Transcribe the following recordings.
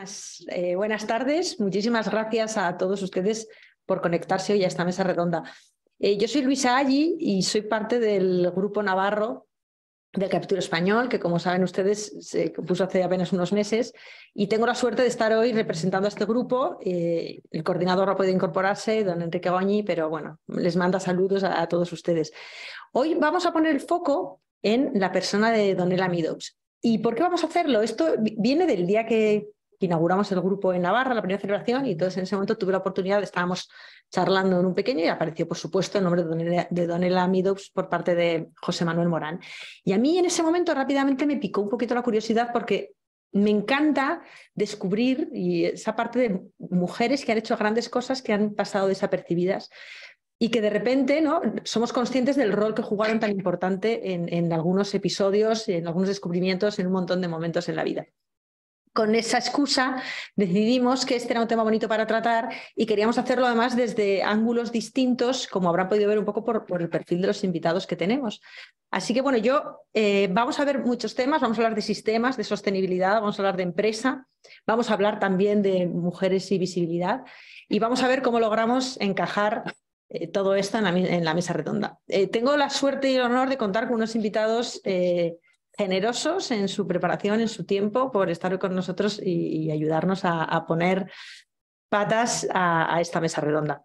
Buenas tardes. Muchísimas gracias a todos ustedes por conectarse hoy a esta mesa redonda. Yo soy Luisa Aggi y soy parte del Grupo Navarro del Capítulo Español, que como saben ustedes se compuso hace apenas unos meses, y tengo la suerte de estar hoy representando a este grupo. El coordinador no puede incorporarse, don Enrique Goñi, pero bueno, les manda saludos a todos ustedes. Hoy vamos a poner el foco en la persona de Donella Meadows. ¿Y por qué vamos a hacerlo? Esto viene del día que inauguramos el grupo en Navarra, la primera celebración, y entonces en ese momento tuve la oportunidad, estábamos charlando en un pequeño y apareció, por supuesto, el nombre de Donella Meadows por parte de José Manuel Morán. Y a mí en ese momento rápidamente me picó un poquito la curiosidad porque me encanta descubrir y esa parte de mujeres que han hecho grandes cosas que han pasado desapercibidas y que de repente, ¿no?, somos conscientes del rol que jugaron tan importante en algunos episodios, en algunos descubrimientos, en un montón de momentos en la vida. Con esa excusa decidimos que este era un tema bonito para tratar y queríamos hacerlo además desde ángulos distintos, como habrán podido ver un poco por el perfil de los invitados que tenemos. Así que bueno, vamos a ver muchos temas, vamos a hablar de sistemas, de sostenibilidad, vamos a hablar de empresa, vamos a hablar también de mujeres y visibilidad y vamos a ver cómo logramos encajar todo esto en la mesa redonda. Tengo la suerte y el honor de contar con unos invitados generosos en su preparación, en su tiempo, por estar hoy con nosotros y ayudarnos a poner patas a esta mesa redonda.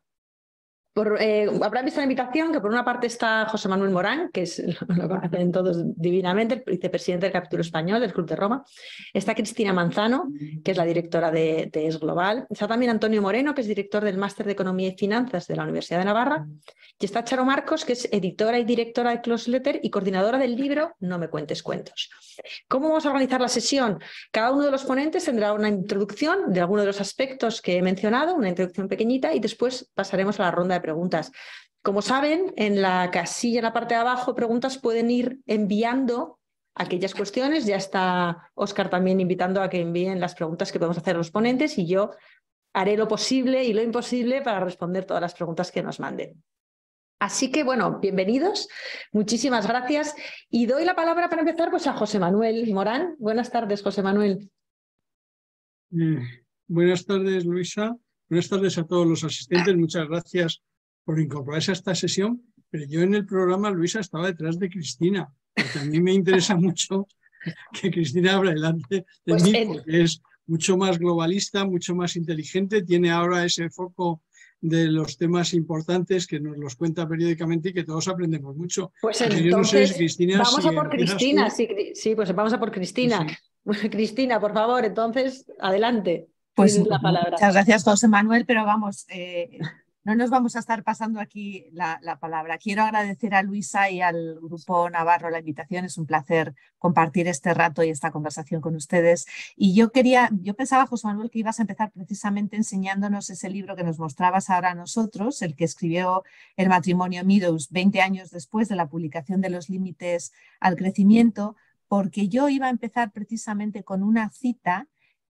Habrán visto la invitación que por una parte está José Manuel Morán, que lo conocen todos divinamente, el vicepresidente del Capítulo Español del Club de Roma. Está Cristina Manzano, que es la directora de ES Global. Está también Antonio Moreno, que es director del Máster de Economía y Finanzas de la Universidad de Navarra. Y está Charo Marcos, que es editora y directora de Closeletter y coordinadora del libro No me cuentes cuentos. ¿Cómo vamos a organizar la sesión? Cada uno de los ponentes tendrá una introducción de alguno de los aspectos que he mencionado, una introducción pequeñita, y después pasaremos a la ronda de preguntas. Como saben, en la casilla en la parte de abajo, preguntas, pueden ir enviando aquellas cuestiones. Ya está Óscar también invitando a que envíen las preguntas que podemos hacer a los ponentes y yo haré lo posible y lo imposible para responder todas las preguntas que nos manden. Así que, bueno, bienvenidos, muchísimas gracias. Y doy la palabra para empezar pues, a José Manuel Morán. Buenas tardes, José Manuel. Buenas tardes, Luisa. Buenas tardes a todos los asistentes. Muchas gracias por incorporarse a esta sesión. Pero yo en el programa, Luisa, estaba detrás de Cristina, porque a mí me interesa mucho que Cristina hable delante de mí, porque es mucho más globalista, mucho más inteligente, tiene ahora ese foco de los temas importantes que nos los cuenta periódicamente y que todos aprendemos mucho. Pues entonces, yo no sé si Cristina, vamos a por Cristina. Sí, pues vamos a por Cristina. Sí. Cristina, por favor, entonces, adelante. Pues la palabra. Muchas gracias, José Manuel, pero vamos, no nos vamos a estar pasando aquí la palabra. Quiero agradecer a Luisa y al Grupo Navarro la invitación. Es un placer compartir este rato y esta conversación con ustedes. Y yo pensaba, José Manuel, que ibas a empezar precisamente enseñándonos ese libro que nos mostrabas ahora a nosotros, el que escribió el matrimonio Meadows 20 años después de la publicación de Los límites al crecimiento, porque yo iba a empezar precisamente con una cita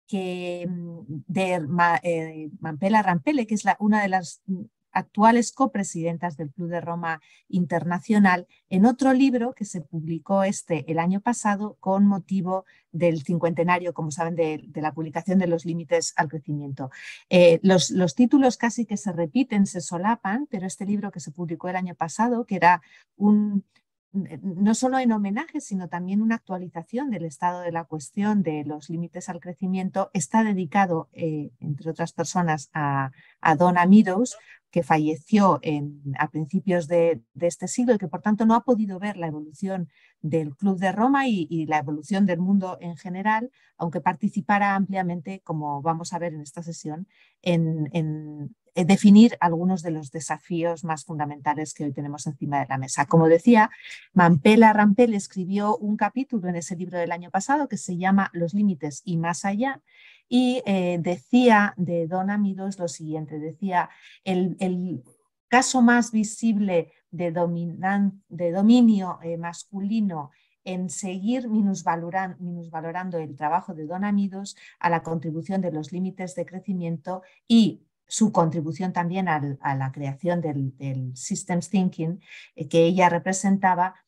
de Mampela Rampele, que es una de las actuales copresidentas del Club de Roma Internacional, en otro libro que se publicó el año pasado con motivo del cincuentenario, como saben, de la publicación de Los límites al crecimiento. Los títulos casi que se repiten, se solapan, pero este libro que se publicó el año pasado, que era no solo en homenaje, sino también una actualización del estado de la cuestión de los límites al crecimiento, está dedicado, entre otras personas, a Donna Meadows, que falleció a principios de este siglo y que por tanto no ha podido ver la evolución del Club de Roma y la evolución del mundo en general, aunque participara ampliamente, como vamos a ver en esta sesión, en definir algunos de los desafíos más fundamentales que hoy tenemos encima de la mesa. Como decía, Mampela Rampele escribió un capítulo en ese libro del año pasado que se llama Los límites y más allá, y decía de Donna Meadows lo siguiente, decía, el caso más visible de dominio masculino en seguir minusvalorando el trabajo de Donna Meadows a la contribución de los límites de crecimiento y su contribución también a la creación del Systems Thinking que ella representaba,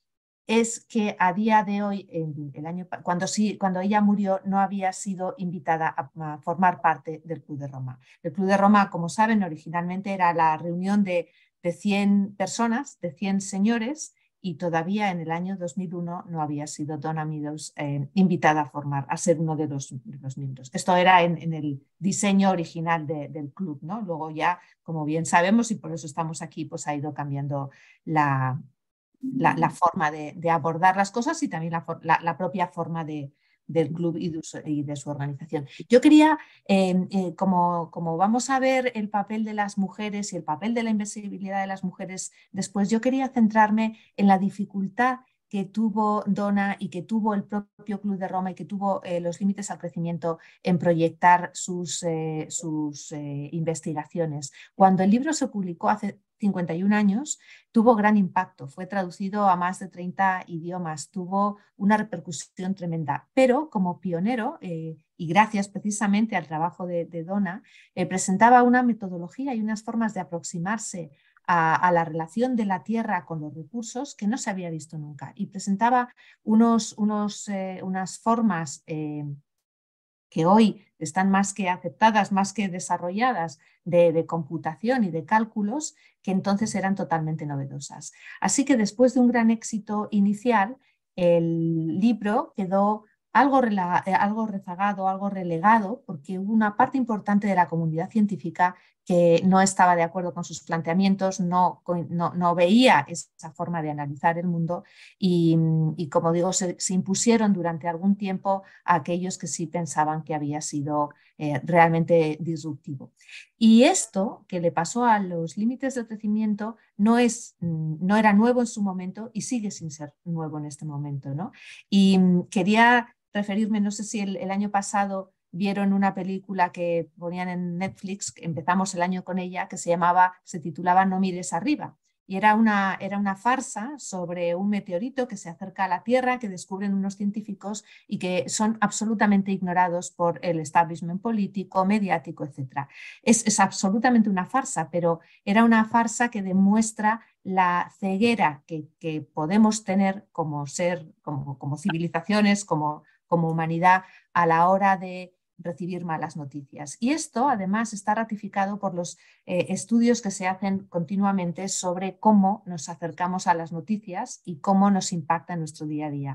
es que a día de hoy, cuando ella murió, no había sido invitada a formar parte del Club de Roma. El Club de Roma, como saben, originalmente era la reunión de 100 personas, de 100 señores, y todavía en el año 2001 no había sido Donna Meadows invitada a ser uno de los miembros. Esto era en el diseño original del club, ¿no? Luego ya, como bien sabemos, y por eso estamos aquí, pues ha ido cambiando la forma de abordar las cosas y también la propia forma del club y de su organización. Yo quería, como vamos a ver el papel de las mujeres y el papel de la invisibilidad de las mujeres después, yo quería centrarme en la dificultad que tuvo Donna y que tuvo el propio Club de Roma y que tuvo los límites al crecimiento en proyectar sus investigaciones. Cuando el libro se publicó hace 51 años, tuvo gran impacto, fue traducido a más de 30 idiomas, tuvo una repercusión tremenda, pero como pionero, y gracias precisamente al trabajo de Donna, presentaba una metodología y unas formas de aproximarse a la relación de la tierra con los recursos que no se había visto nunca, y presentaba unas formas que hoy están más que aceptadas, más que desarrolladas, de computación y de cálculos, que entonces eran totalmente novedosas. Así que después de un gran éxito inicial, el libro quedó algo rezagado, algo relegado, porque hubo una parte importante de la comunidad científica que no estaba de acuerdo con sus planteamientos, no veía esa forma de analizar el mundo y como digo, se impusieron durante algún tiempo a aquellos que sí pensaban que había sido realmente disruptivo. Y esto que le pasó a los límites del crecimiento no era nuevo en su momento y sigue sin ser nuevo en este momento, ¿no? Y quería referirme, no sé si el año pasado vieron una película que ponían en Netflix, empezamos el año con ella, que se titulaba No mires arriba. Y era una farsa sobre un meteorito que se acerca a la Tierra, que descubren unos científicos y que son absolutamente ignorados por el establishment político, mediático, etc. Es absolutamente una farsa, pero era una farsa que demuestra la ceguera que podemos tener como civilizaciones, como humanidad, a la hora de recibir malas noticias. Y esto además está ratificado por los estudios que se hacen continuamente sobre cómo nos acercamos a las noticias y cómo nos impacta en nuestro día a día.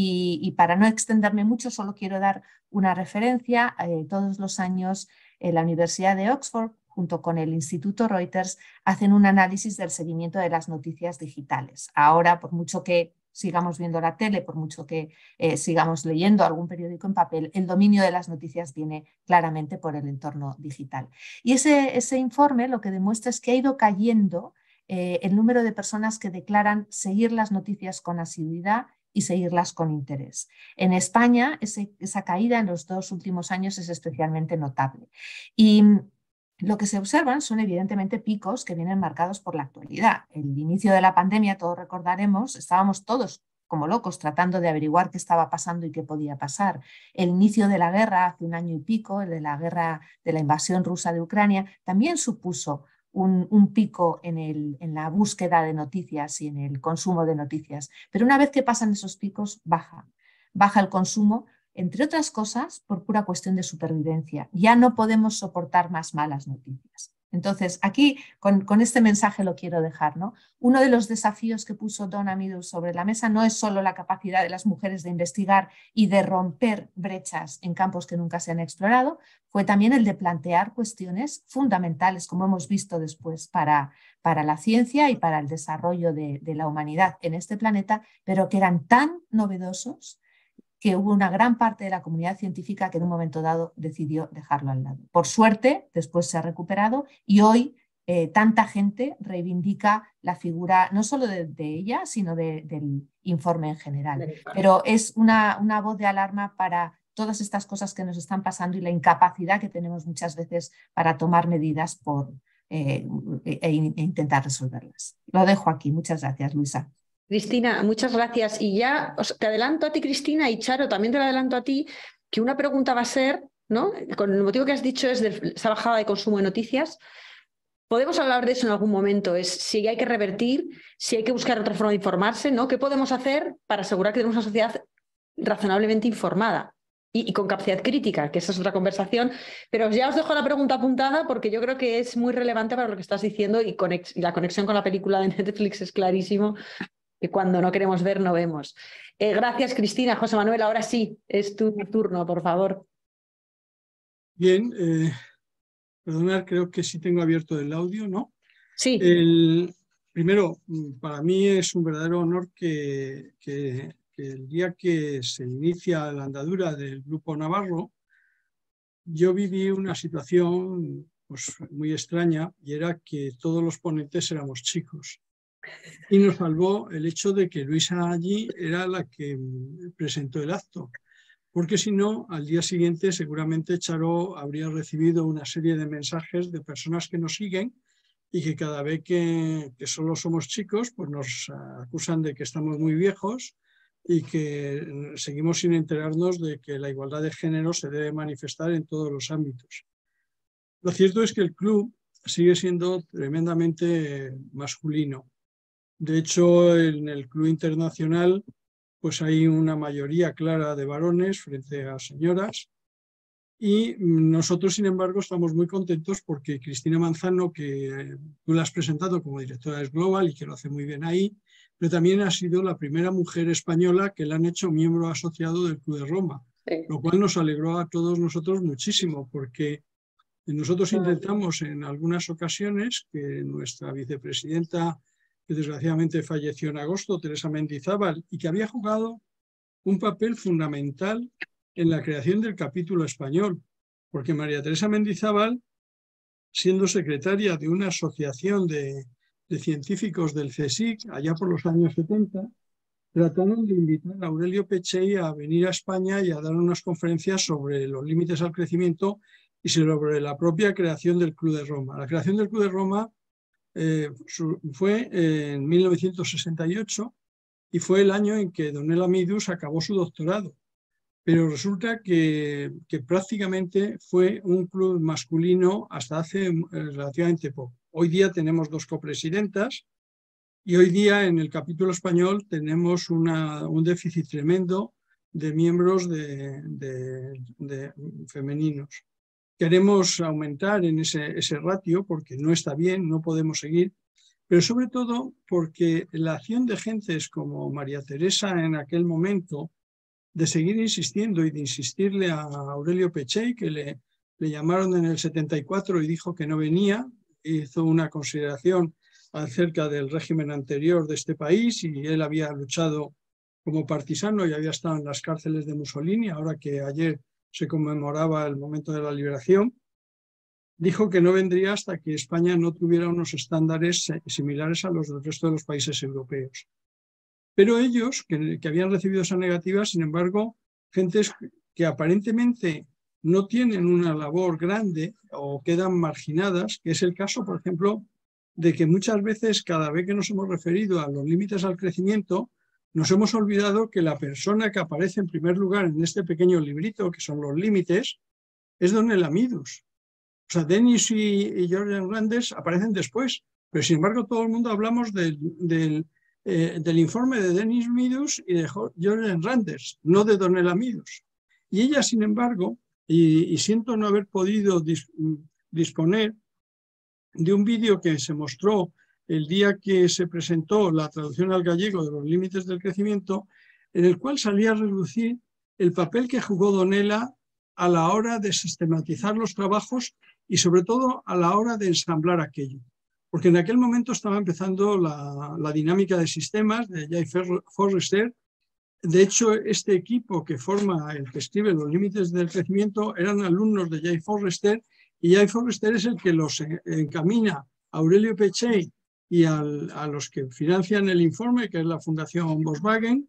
Y para no extenderme mucho, solo quiero dar una referencia. Todos los años la Universidad de Oxford, junto con el Instituto Reuters, hacen un análisis del seguimiento de las noticias digitales. Ahora, por mucho que sigamos viendo la tele, por mucho que sigamos leyendo algún periódico en papel, el dominio de las noticias viene claramente por el entorno digital. Y ese informe lo que demuestra es que ha ido cayendo el número de personas que declaran seguir las noticias con asiduidad y seguirlas con interés. En España, esa caída en los 2 últimos años es especialmente notable. Y lo que se observan son evidentemente picos que vienen marcados por la actualidad. El inicio de la pandemia, todos recordaremos, estábamos todos como locos tratando de averiguar qué estaba pasando y qué podía pasar. El inicio de la guerra hace 1 año y pico, el de la guerra de la invasión rusa de Ucrania, también supuso un pico en la búsqueda de noticias y en el consumo de noticias. Pero una vez que pasan esos picos, baja el consumo, entre otras cosas, por pura cuestión de supervivencia. Ya no podemos soportar más malas noticias. Entonces, aquí con este mensaje lo quiero dejar, ¿no? Uno de los desafíos que puso Donna Meadows sobre la mesa no es solo la capacidad de las mujeres de investigar y de romper brechas en campos que nunca se han explorado, fue también el de plantear cuestiones fundamentales, como hemos visto después, para la ciencia y para el desarrollo de la humanidad en este planeta, pero que eran tan novedosos que hubo una gran parte de la comunidad científica que en un momento dado decidió dejarlo al lado. Por suerte, después se ha recuperado y hoy tanta gente reivindica la figura no solo de ella, sino del informe en general. Pero es una voz de alarma para todas estas cosas que nos están pasando y la incapacidad que tenemos muchas veces para tomar medidas e intentar resolverlas. Lo dejo aquí. Muchas gracias, Luisa. Cristina, muchas gracias. Y ya te adelanto a ti, Cristina, y Charo, también te lo adelanto a ti, que una pregunta va a ser, ¿no? Con el motivo que has dicho es de esa bajada de consumo de noticias, podemos hablar de eso en algún momento, es si hay que revertir, si hay que buscar otra forma de informarse, ¿no? ¿Qué podemos hacer para asegurar que tenemos una sociedad razonablemente informada y con capacidad crítica? Que esa es otra conversación. Pero ya os dejo la pregunta apuntada porque yo creo que es muy relevante para lo que estás diciendo y la conexión con la película de Netflix es clarísimo, que cuando no queremos ver, no vemos. Gracias, Cristina. José Manuel, ahora sí, es tu turno, por favor. Bien, perdonad, creo que sí tengo abierto el audio, ¿no? Sí. Primero, para mí es un verdadero honor que el día que se inicia la andadura del Grupo Navarro, yo viví una situación pues, muy extraña, y era que todos los ponentes éramos chicos. Y nos salvó el hecho de que Luisa allí era la que presentó el acto, porque si no, al día siguiente seguramente Charo habría recibido una serie de mensajes de personas que nos siguen y que cada vez que solo somos chicos, pues nos acusan de que estamos muy viejos y que seguimos sin enterarnos de que la igualdad de género se debe manifestar en todos los ámbitos. Lo cierto es que el club sigue siendo tremendamente masculino. De hecho, en el club internacional pues hay una mayoría clara de varones frente a señoras, y nosotros, sin embargo, estamos muy contentos porque Cristina Manzano, que tú la has presentado como directora de Global y que lo hace muy bien ahí, pero también ha sido la primera mujer española que la han hecho miembro asociado del Club de Roma, lo cual nos alegró a todos nosotros muchísimo, porque nosotros intentamos en algunas ocasiones que nuestra vicepresidenta, que desgraciadamente falleció en agosto, Teresa Mendizábal, y que había jugado un papel fundamental en la creación del capítulo español, porque María Teresa Mendizábal, siendo secretaria de una asociación de científicos del CSIC allá por los años 70, trataron de invitar a Aurelio Peccei a venir a España y a dar unas conferencias sobre los límites al crecimiento y sobre la propia creación del Club de Roma. La creación del Club de Roma fue en 1968 y fue el año en que Donella Meadows acabó su doctorado. Pero resulta que prácticamente fue un club masculino hasta hace relativamente poco. Hoy día tenemos 2 copresidentas y hoy día en el capítulo español tenemos un déficit tremendo de miembros de femeninos. Queremos aumentar en ese ratio porque no está bien, no podemos seguir, pero sobre todo porque la acción de gentes como María Teresa en aquel momento, de seguir insistiendo y de insistirle a Aurelio Peccei, que le llamaron en el 74 y dijo que no venía, hizo una consideración acerca del régimen anterior de este país, y él había luchado como partisano y había estado en las cárceles de Mussolini, ahora que ayer se conmemoraba el momento de la liberación. Dijo que no vendría hasta que España no tuviera unos estándares similares a los del resto de los países europeos. Pero ellos, que habían recibido esa negativa, sin embargo, gentes que aparentemente no tienen una labor grande o quedan marginadas, que es el caso, por ejemplo, de que muchas veces, cada vez que nos hemos referido a los límites al crecimiento, nos hemos olvidado que la persona que aparece en primer lugar en este pequeño librito, que son los límites, es Donella Meadows. O sea, Dennis y Jordan Randers aparecen después, pero sin embargo todo el mundo hablamos del informe de Dennis Meadows y de Jordan Randers, no de Donella Meadows. Y ella, sin embargo, y siento no haber podido disponer de un vídeo que se mostró el día que se presentó la traducción al gallego de los límites del crecimiento, en el cual salía a relucir el papel que jugó Donella a la hora de sistematizar los trabajos y sobre todo a la hora de ensamblar aquello. Porque en aquel momento estaba empezando la dinámica de sistemas de Jay Forrester. De hecho, este equipo que forma el que escribe los límites del crecimiento eran alumnos de Jay Forrester, y Jay Forrester es el que los encamina a Aurelio Peccei y a los que financian el informe, que es la Fundación Volkswagen,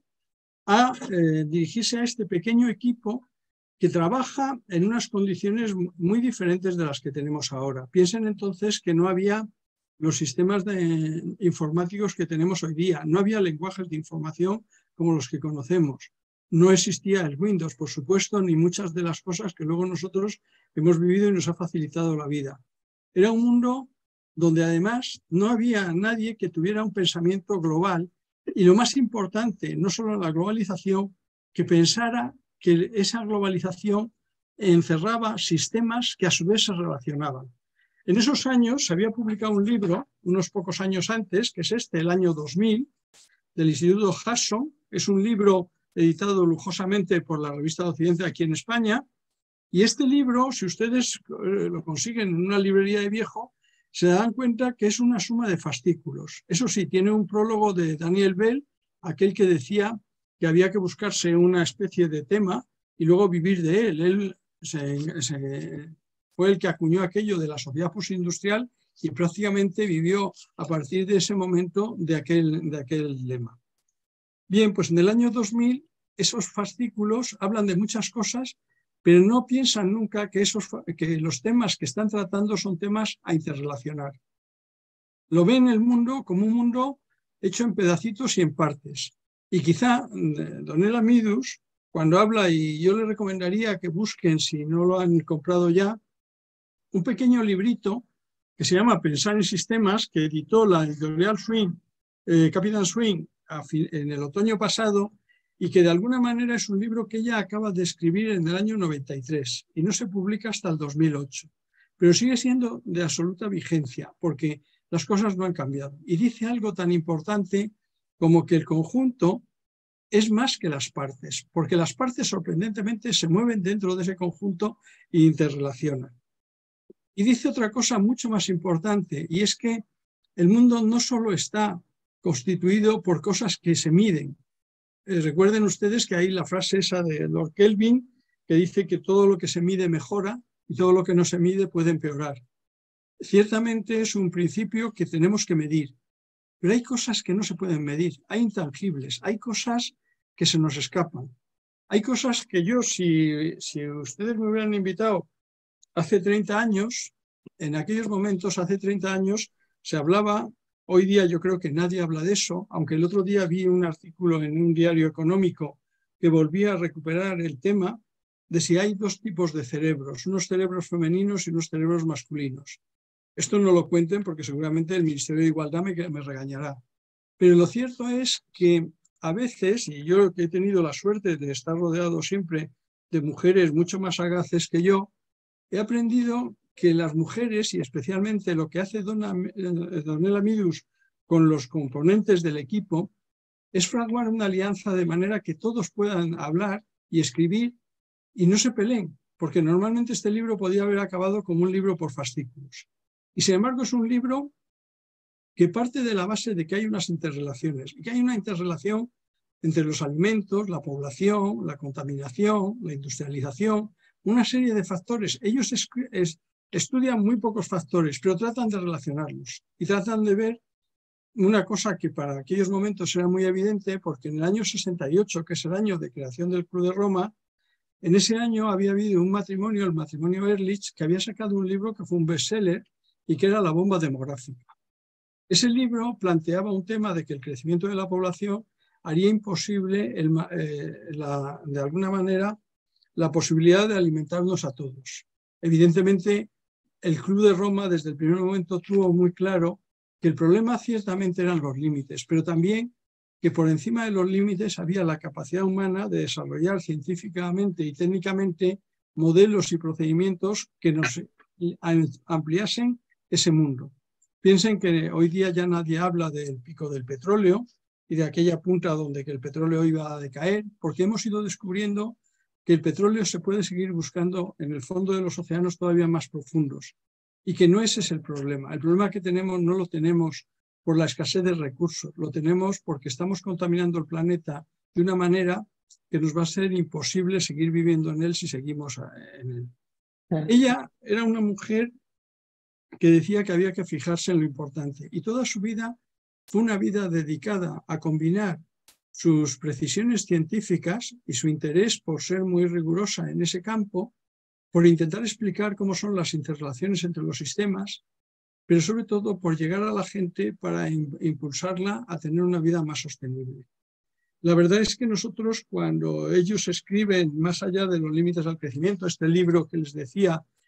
a dirigirse a este pequeño equipo que trabaja en unas condiciones muy diferentes de las que tenemos ahora. Piensen entonces que no había los sistemas informáticos que tenemos hoy día, no había lenguajes de información como los que conocemos, no existía el Windows, por supuesto, ni muchas de las cosas que luego nosotros hemos vivido y nos ha facilitado la vida. Era un mundo donde además no había nadie que tuviera un pensamiento global y lo más importante, no solo la globalización, que pensara que esa globalización encerraba sistemas que a su vez se relacionaban. En esos años se había publicado un libro, unos pocos años antes, que es el año 2000, del Instituto Hudson. Es un libro editado lujosamente por la Revista de Occidente aquí en España. Y este libro, si ustedes lo consiguen en una librería de viejo, se dan cuenta que es una suma de fascículos. Eso sí, tiene un prólogo de Daniel Bell, aquel que decía que había que buscarse una especie de tema y luego vivir de él. Él fue el que acuñó aquello de la sociedad postindustrial y prácticamente vivió a partir de ese momento de aquel lema. Bien, pues en el año 2000 esos fascículos hablan de muchas cosas, pero no piensan nunca que los temas que están tratando son temas a interrelacionar. Lo ven el mundo como un mundo hecho en pedacitos y en partes. Y quizá Donella Meadows, cuando habla, y yo le recomendaría que busquen, si no lo han comprado ya, un pequeño librito que se llama Pensar en Sistemas, que editó la editorial Swing, Capital Swing, en el otoño pasado, y que de alguna manera es un libro que ella acaba de escribir en el año 93 y no se publica hasta el 2008, pero sigue siendo de absoluta vigencia porque las cosas no han cambiado. Y dice algo tan importante como que el conjunto es más que las partes, porque las partes sorprendentemente se mueven dentro de ese conjunto e interrelacionan. Y dice otra cosa mucho más importante, y es que el mundo no solo está constituido por cosas que se miden. Recuerden ustedes que hay la frase esa de Lord Kelvin, que dice que todo lo que se mide mejora y todo lo que no se mide puede empeorar. Ciertamente es un principio que tenemos que medir, pero hay cosas que no se pueden medir, hay intangibles, hay cosas que se nos escapan. Hay cosas que yo, si ustedes me hubieran invitado hace 30 años, en aquellos momentos, hace 30 años, se hablaba, hoy día yo creo que nadie habla de eso, aunque el otro día vi un artículo en un diario económico que volvía a recuperar el tema de si hay dos tipos de cerebros, unos cerebros femeninos y unos cerebros masculinos. Esto no lo cuenten porque seguramente el Ministerio de Igualdad me regañará. Pero lo cierto es que a veces, y yo que he tenido la suerte de estar rodeado siempre de mujeres mucho más sagaces que yo, he aprendido que las mujeres, y especialmente lo que hace Donella Meadows con los componentes del equipo, es fraguar una alianza de manera que todos puedan hablar y escribir y no se peleen, porque normalmente este libro podía haber acabado como un libro por fascículos. Y sin embargo es un libro que parte de la base de que hay unas interrelaciones, y que hay una interrelación entre los alimentos, la población, la contaminación, la industrialización, una serie de factores. Ellos estudian muy pocos factores, pero tratan de relacionarlos y tratan de ver una cosa que para aquellos momentos era muy evidente, porque en el año 68, que es el año de creación del Club de Roma, en ese año había habido un matrimonio, el matrimonio Ehrlich, que había sacado un libro que fue un bestseller y que era La bomba demográfica. Ese libro planteaba un tema de que el crecimiento de la población haría imposible, de alguna manera, la posibilidad de alimentarnos a todos. Evidentemente, el Club de Roma desde el primer momento tuvo muy claro que el problema ciertamente eran los límites, pero también que por encima de los límites había la capacidad humana de desarrollar científicamente y técnicamente modelos y procedimientos que nos ampliasen ese mundo. Piensen que hoy día ya nadie habla del pico del petróleo y de aquella punta donde el petróleo iba a decaer, porque hemos ido descubriendo que el petróleo se puede seguir buscando en el fondo de los océanos todavía más profundos y que no ese es el problema. El problema que tenemos no lo tenemos por la escasez de recursos, lo tenemos porque estamos contaminando el planeta de una manera que nos va a ser imposible seguir viviendo en él si seguimos en él. Ella era una mujer que decía que había que fijarse en lo importante y toda su vida fue una vida dedicada a combinar sus precisiones científicas y su interés por ser muy rigurosa en ese campo, por intentar explicar cómo son las interrelaciones entre los sistemas, pero sobre todo por llegar a la gente para impulsarla a tener una vida más sostenible. La verdad es que nosotros, cuando ellos escriben Más allá de los límites al crecimiento, este libro que les decía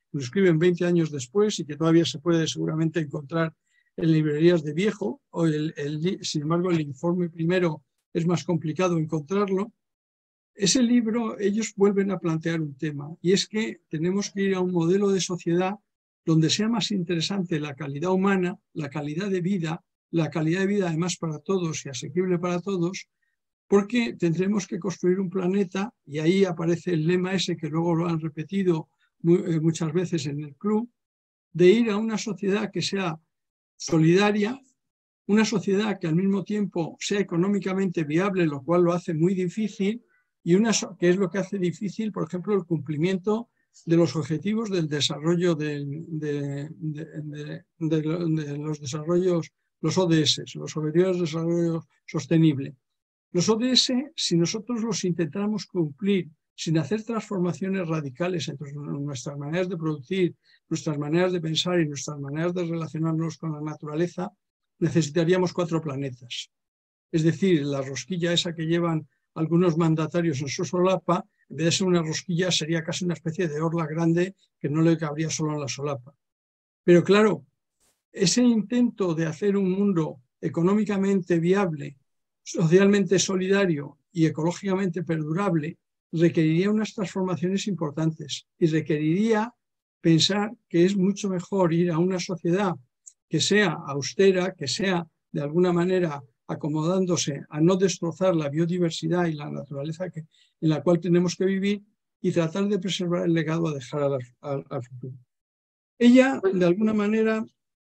lo escriben 20 años después y que todavía se puede seguramente encontrar en librerías de viejo, sin embargo el informe primero es más complicado encontrarlo. Ese libro, ellos vuelven a plantear un tema, y es que tenemos que ir a un modelo de sociedad donde sea más interesante la calidad humana, la calidad de vida además para todos y asequible para todos, porque tendremos que construir un planeta, y ahí aparece el lema ese que luego lo han repetido muchas veces en el club, de ir a una sociedad que sea solidaria, una sociedad que al mismo tiempo sea económicamente viable, lo cual lo hace muy difícil, y que es lo que hace difícil, por ejemplo, el cumplimiento de los objetivos del desarrollo de los desarrollos, los ODS, los Objetivos de Desarrollo Sostenible. Los ODS, si nosotros los intentáramos cumplir sin hacer transformaciones radicales entre nuestras maneras de producir, nuestras maneras de pensar y nuestras maneras de relacionarnos con la naturaleza, necesitaríamos 4 planetas. Es decir, la rosquilla esa que llevan algunos mandatarios en su solapa, en vez de ser una rosquilla, sería casi una especie de orla grande que no le cabría solo en la solapa. Pero claro, ese intento de hacer un mundo económicamente viable, socialmente solidario y ecológicamente perdurable, requeriría unas transformaciones importantes y requeriría pensar que es mucho mejor ir a una sociedad que sea austera, que sea de alguna manera acomodándose a no destrozar la biodiversidad y la naturaleza en la cual tenemos que vivir, y tratar de preservar el legado a dejar al futuro. Ella, de alguna manera,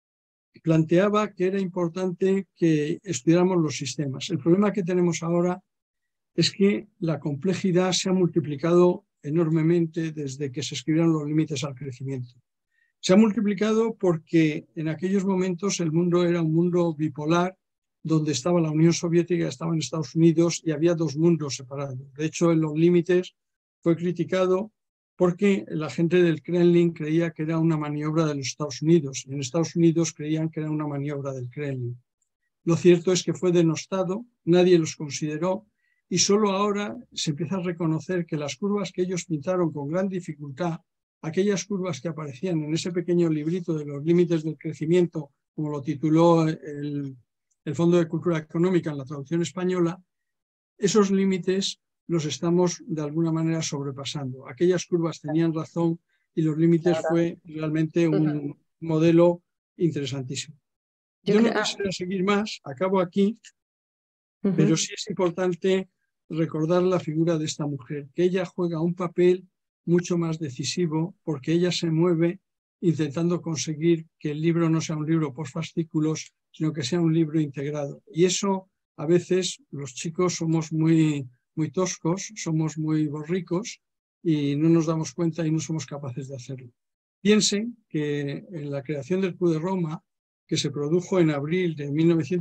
planteaba que era importante que estudiáramos los sistemas. El problema que tenemos ahora es que la complejidad se ha multiplicado enormemente desde que se escribieron los límites al crecimiento. Se ha multiplicado porque en aquellos momentos el mundo era un mundo bipolar, donde estaba la Unión Soviética, estaban Estados Unidos, y había 2 mundos separados. De hecho, en los límites fue criticado porque la gente del Kremlin creía que era una maniobra de los Estados Unidos, y en Estados Unidos creían que era una maniobra del Kremlin. Lo cierto es que fue denostado, nadie los consideró, y solo ahora se empieza a reconocer que las curvas que ellos pintaron con gran dificultad, aquellas curvas que aparecían en ese pequeño librito de los límites del crecimiento, como lo tituló el Fondo de Cultura Económica en la traducción española, esos límites los estamos de alguna manera sobrepasando. Aquellas curvas tenían razón y los límites fue realmente un modelo interesantísimo. Yo no quisiera seguir más, acabo aquí, pero sí es importante recordar la figura de esta mujer, que ella juega un papel mucho más decisivo, porque ella se mueve intentando conseguir que el libro no sea un libro por fascículos, sino que sea un libro integrado. Y eso, a veces, los chicos somos muy toscos, somos muy borricos y no nos damos cuenta y no somos capaces de hacerlo. Piensen que en la creación del Club de Roma, que se produjo en abril de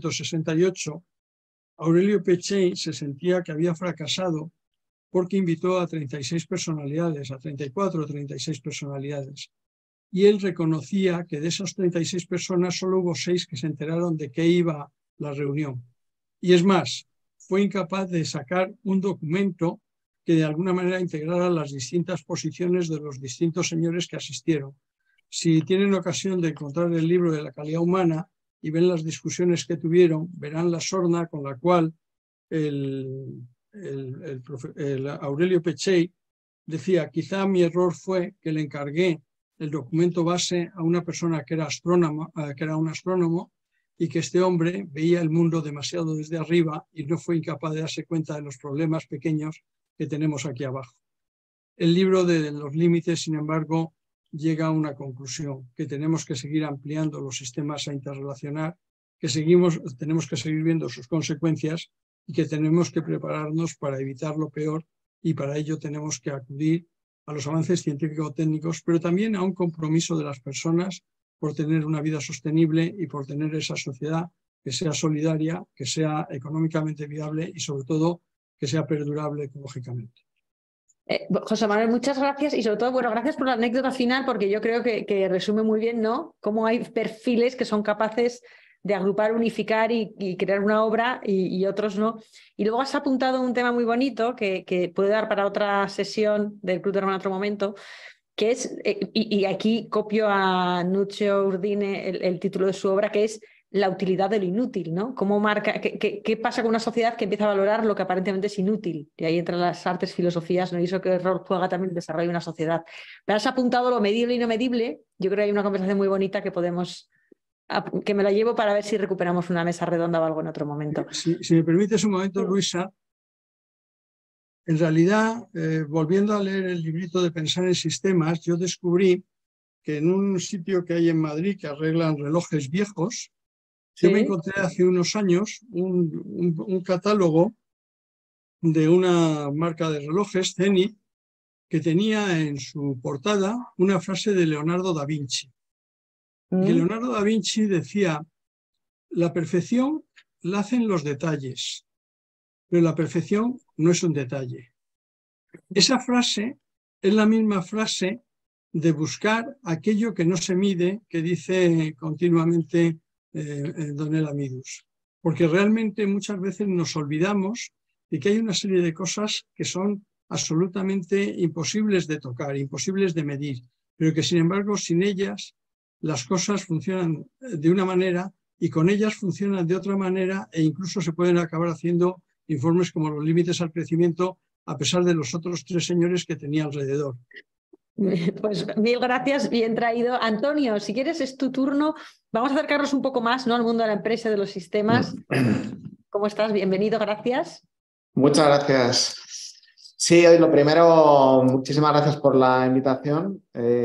1968, Aurelio Peccei se sentía que había fracasado porque invitó a 36 personalidades, a 34 o 36 personalidades. Y él reconocía que de esas 36 personas solo hubo 6 que se enteraron de qué iba la reunión. Y es más, fue incapaz de sacar un documento que de alguna manera integrara las distintas posiciones de los distintos señores que asistieron. Si tienen ocasión de encontrar el libro de la calidad humana y ven las discusiones que tuvieron, verán la sorna con la cual el Aurelio Peccei decía: quizá mi error fue que le encargué el documento base a una persona que era un astrónomo, y que este hombre veía el mundo demasiado desde arriba y no fue incapaz de darse cuenta de los problemas pequeños que tenemos aquí abajo. El libro de los límites, sin embargo, llega a una conclusión, que tenemos que seguir ampliando los sistemas a interrelacionar, que tenemos que seguir viendo sus consecuencias y que tenemos que prepararnos para evitar lo peor, y para ello tenemos que acudir a los avances científico-técnicos, pero también a un compromiso de las personas por tener una vida sostenible y por tener esa sociedad que sea solidaria, que sea económicamente viable y sobre todo que sea perdurable ecológicamente. José Manuel, muchas gracias, y sobre todo, bueno, gracias por la anécdota final, porque yo creo que resume muy bien, ¿no?, cómo hay perfiles que son capaces de agrupar, unificar y crear una obra, y otros no. Y luego has apuntado un tema muy bonito que puede dar para otra sesión del Club de Roma en otro momento, que es, y aquí copio a Nuccio Urdine el título de su obra, que es La utilidad de lo inútil, ¿no? ¿Cómo marca, qué pasa con una sociedad que empieza a valorar lo que aparentemente es inútil? Y ahí entran las artes, filosofías, ¿no? Y eso que rol juega también el desarrollo de una sociedad. Me has apuntado lo medible y no medible. Yo creo que hay una conversación muy bonita que podemos, que me la llevo para ver si recuperamos una mesa redonda o algo en otro momento. Si me permites un momento, Luisa, en realidad, volviendo a leer el librito de Pensar en Sistemas, yo descubrí que en un sitio que hay en Madrid que arreglan relojes viejos, ¿Sí? yo me encontré hace unos años un catálogo de una marca de relojes, Zenith, que tenía en su portada una frase de Leonardo da Vinci. Que Leonardo da Vinci decía: la perfección la hacen los detalles, pero la perfección no es un detalle. Esa frase es la misma frase de buscar aquello que no se mide, que dice continuamente Donel Amidus. Porque realmente muchas veces nos olvidamos de que hay una serie de cosas que son absolutamente imposibles de tocar, imposibles de medir, pero que sin embargo sin ellas las cosas funcionan de una manera y con ellas funcionan de otra manera, e incluso se pueden acabar haciendo informes como los límites al crecimiento, a pesar de los otros 3 señores que tenía alrededor. Pues mil gracias, bien traído. Antonio, si quieres es tu turno. Vamos a acercarnos un poco más, ¿no?, al mundo de la empresa y de los sistemas. ¿Cómo estás? Bienvenido, gracias. Muchas gracias. Sí, lo primero, muchísimas gracias por la invitación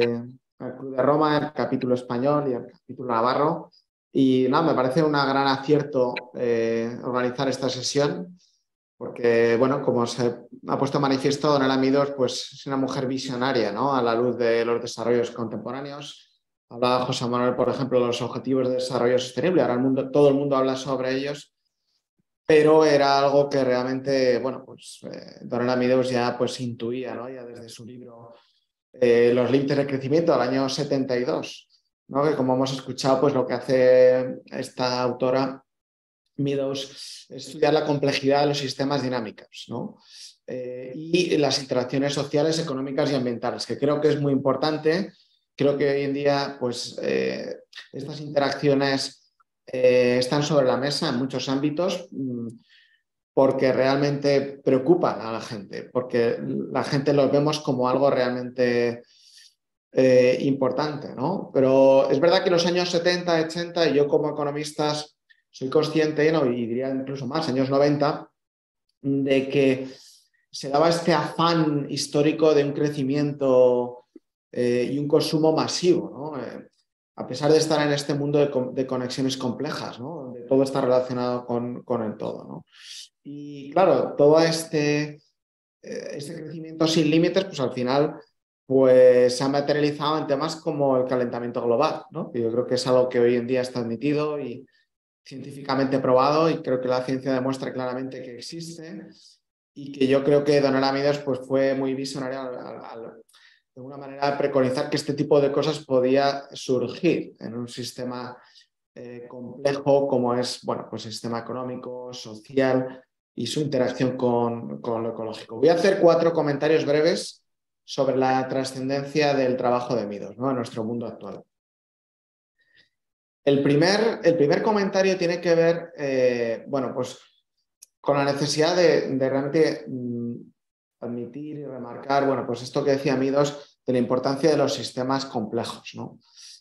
al Club de Roma, el capítulo español y el capítulo navarro. Y nada, me parece un gran acierto organizar esta sesión, porque, bueno, como se ha puesto de manifiesto, Donel Amidus, pues es una mujer visionaria, ¿no?, a la luz de los desarrollos contemporáneos. Hablaba José Manuel, por ejemplo, de los objetivos de desarrollo sostenible. Ahora todo el mundo habla sobre ellos, pero era algo que realmente, bueno, pues Donel Amidus ya pues intuía, ¿no?, ya desde su libro Los límites del crecimiento del año 72, ¿no?, que como hemos escuchado, pues lo que hace esta autora Amidus es estudiar la complejidad de los sistemas dinámicos, ¿no?, y las interacciones sociales, económicas y ambientales, que creo que es muy importante. Creo que hoy en día pues estas interacciones están sobre la mesa en muchos ámbitos, porque realmente preocupan a la gente, porque la gente los vemos como algo realmente importante, ¿no? Pero es verdad que en los años 70, 80, y yo como economista soy consciente, ¿no?, y diría incluso más, años 90, de que se daba este afán histórico de un crecimiento y un consumo masivo, ¿no? A pesar de estar en este mundo de conexiones complejas, ¿no?, donde todo está relacionado con el todo, ¿no? Y claro, todo este crecimiento sin límites, pues al final pues se ha materializado en temas como el calentamiento global, ¿no? Y yo creo que es algo que hoy en día está admitido y científicamente probado, y creo que la ciencia demuestra claramente que existe, y que yo creo que Donel Amidus pues fue muy visionario de alguna manera preconizar que este tipo de cosas podía surgir en un sistema complejo como es, bueno, pues el sistema económico, social y su interacción con lo ecológico. Voy a hacer 4 comentarios breves sobre la trascendencia del trabajo de Amidus, ¿no?, en nuestro mundo actual. El primer comentario tiene que ver, bueno, pues con la necesidad de realmente admitir y remarcar, bueno, pues esto que decía Amidus de la importancia de los sistemas complejos, ¿no?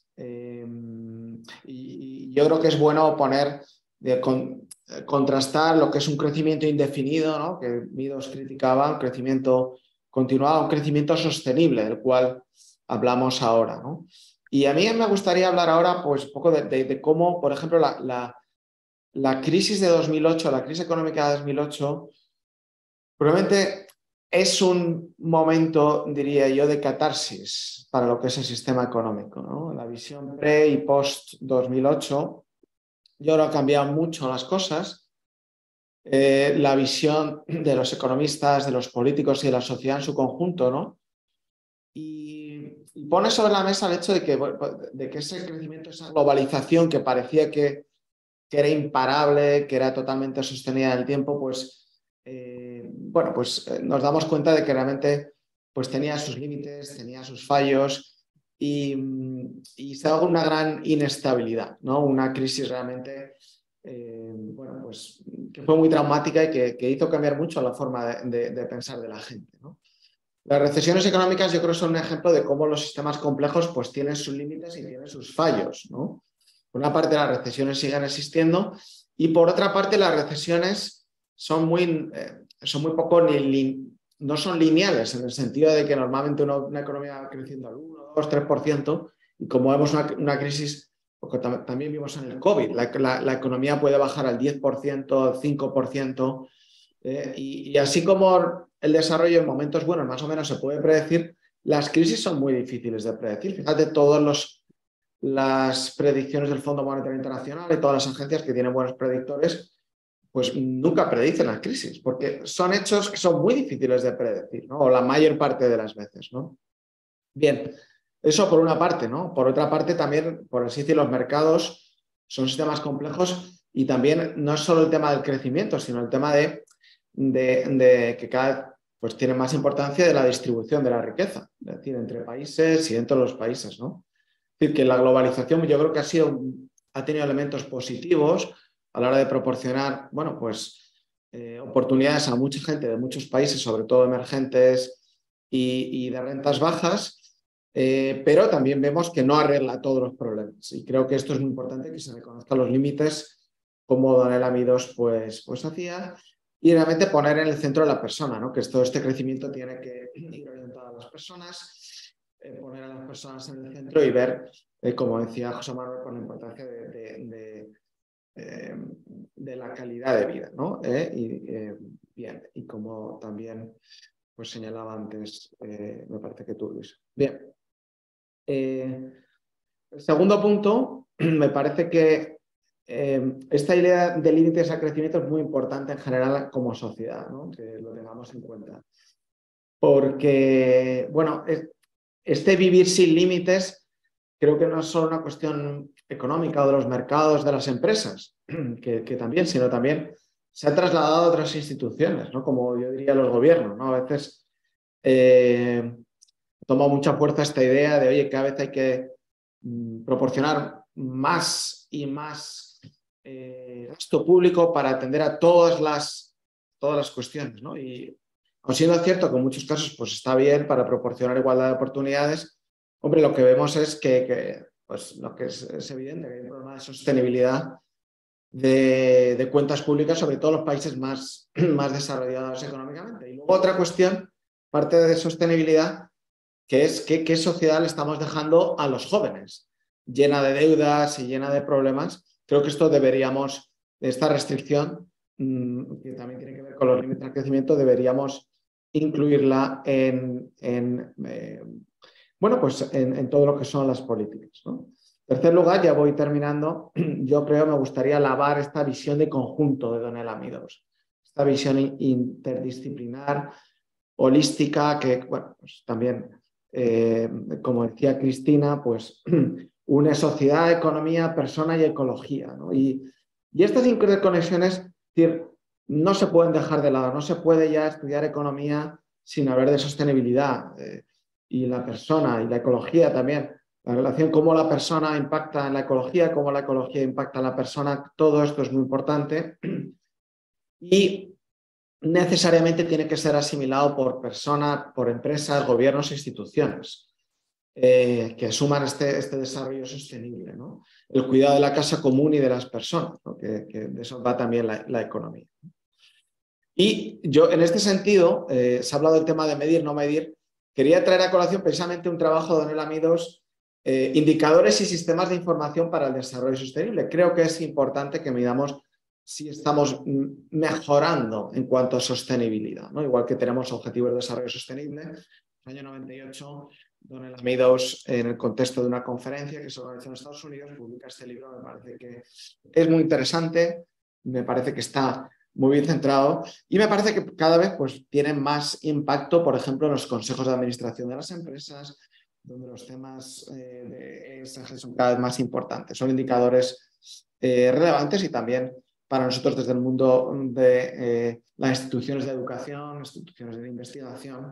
Y yo creo que es bueno contrastar lo que es un crecimiento indefinido, ¿no?, que Amidus criticaba, un crecimiento continuado, un crecimiento sostenible, del cual hablamos ahora, ¿no? Y a mí me gustaría hablar ahora pues un poco de cómo, por ejemplo, la crisis de 2008, la crisis económica de 2008, probablemente es un momento, diría yo, de catarsis para lo que es el sistema económico, ¿no? La visión pre y post 2008, yo creo que ha cambiado mucho las cosas. La visión de los economistas, de los políticos y de la sociedad en su conjunto, ¿no? Y pone sobre la mesa el hecho de que ese crecimiento, esa globalización que parecía que era imparable, que era totalmente sostenida en el tiempo, pues bueno, pues nos damos cuenta de que realmente pues tenía sus límites, tenía sus fallos y se da una gran inestabilidad, ¿no? Una crisis realmente bueno, pues, que fue muy traumática y que hizo cambiar mucho la forma de pensar de la gente, ¿no? Las recesiones económicas yo creo que son un ejemplo de cómo los sistemas complejos pues tienen sus límites y tienen sus fallos, ¿no? Por una parte las recesiones siguen existiendo y por otra parte las recesiones son muy poco no son lineales en el sentido de que normalmente una economía va creciendo al 1, 2, 3% y como vemos una crisis, porque también vimos en el COVID, la economía puede bajar al 10%, al 5%. Y así como el desarrollo en momentos buenos más o menos se puede predecir, las crisis son muy difíciles de predecir. Fíjate, todas las predicciones del Fondo Monetario Internacional y todas las agencias que tienen buenos predictores, pues nunca predicen las crisis, porque son hechos que son muy difíciles de predecir, ¿no? O la mayor parte de las veces, ¿no? Bien, eso por una parte, ¿no? Por otra parte también, por así decirlo, los mercados son sistemas complejos y también no es solo el tema del crecimiento, sino el tema de que cada vez pues, tiene más importancia de la distribución de la riqueza, es decir, entre países y dentro de los países, ¿no? Es decir, que la globalización yo creo que ha tenido elementos positivos a la hora de proporcionar, bueno, pues oportunidades a mucha gente de muchos países, sobre todo emergentes y de rentas bajas, pero también vemos que no arregla todos los problemas. Y creo que esto es muy importante, que se reconozcan los límites, como Don Elamidos pues hacía, y realmente poner en el centro a la persona, ¿no? Que todo este crecimiento tiene que ir orientado a las personas, poner a las personas en el centro y ver, como decía José Manuel, con la importancia de la calidad de vida, ¿no? Bien, y como también pues señalaba antes, me parece que tú, Luis. Bien. El segundo punto, me parece que esta idea de límites a crecimiento es muy importante en general como sociedad, ¿no? Que lo tengamos en cuenta. Porque, bueno, este vivir sin límites creo que no es solo una cuestión económica o de los mercados, de las empresas, que también, sino también se ha trasladado a otras instituciones, ¿no? Como yo diría los gobiernos, ¿no? A veces toma mucha fuerza esta idea de, oye, cada vez hay que proporcionar más y más gasto público para atender a todas las cuestiones, ¿no? Y aun siendo cierto que en muchos casos pues está bien para proporcionar igualdad de oportunidades, hombre, lo que vemos es que pues lo que es evidente, que hay un problema de sostenibilidad de cuentas públicas, sobre todo en los países más desarrollados económicamente. Y luego otra cuestión, parte de sostenibilidad, que es qué sociedad le estamos dejando a los jóvenes, llena de deudas y llena de problemas. Creo que esto deberíamos, esta restricción, que también tiene que ver con los límites al crecimiento, deberíamos incluirla en todo lo que son las políticas, ¿no? En tercer lugar, ya voy terminando, yo creo que me gustaría alabar esta visión de conjunto de Don Elamidos, esta visión interdisciplinar, holística, que, bueno, pues también, como decía Cristina, pues une sociedad, economía, persona y ecología, ¿no? Y estas interconexiones, es decir, no se pueden dejar de lado, no se puede ya estudiar economía sin hablar de sostenibilidad y la persona y la ecología también. La relación, cómo la persona impacta en la ecología, cómo la ecología impacta en la persona, todo esto es muy importante y necesariamente tiene que ser asimilado por personas, por empresas, gobiernos e instituciones que asuman este desarrollo sostenible, ¿no? El cuidado de la casa común y de las personas, ¿no? que de eso va también la economía. Y yo, en este sentido, se ha hablado del tema de medir, no medir. Quería traer a colación precisamente un trabajo de Don Elamidos, indicadores y sistemas de información para el desarrollo sostenible. Creo que es importante que midamos si estamos mejorando en cuanto a sostenibilidad, ¿no? Igual que tenemos objetivos de desarrollo sostenible. En el año 98, Don Elamidos, en el contexto de una conferencia que se organizó en Estados Unidos, publica este libro. Me parece que es muy interesante, me parece que está muy bien centrado y me parece que cada vez pues, tiene más impacto, por ejemplo, en los consejos de administración de las empresas, donde los temas de ESG son cada vez más importantes. Son indicadores relevantes y también para nosotros desde el mundo de las instituciones de educación, instituciones de investigación,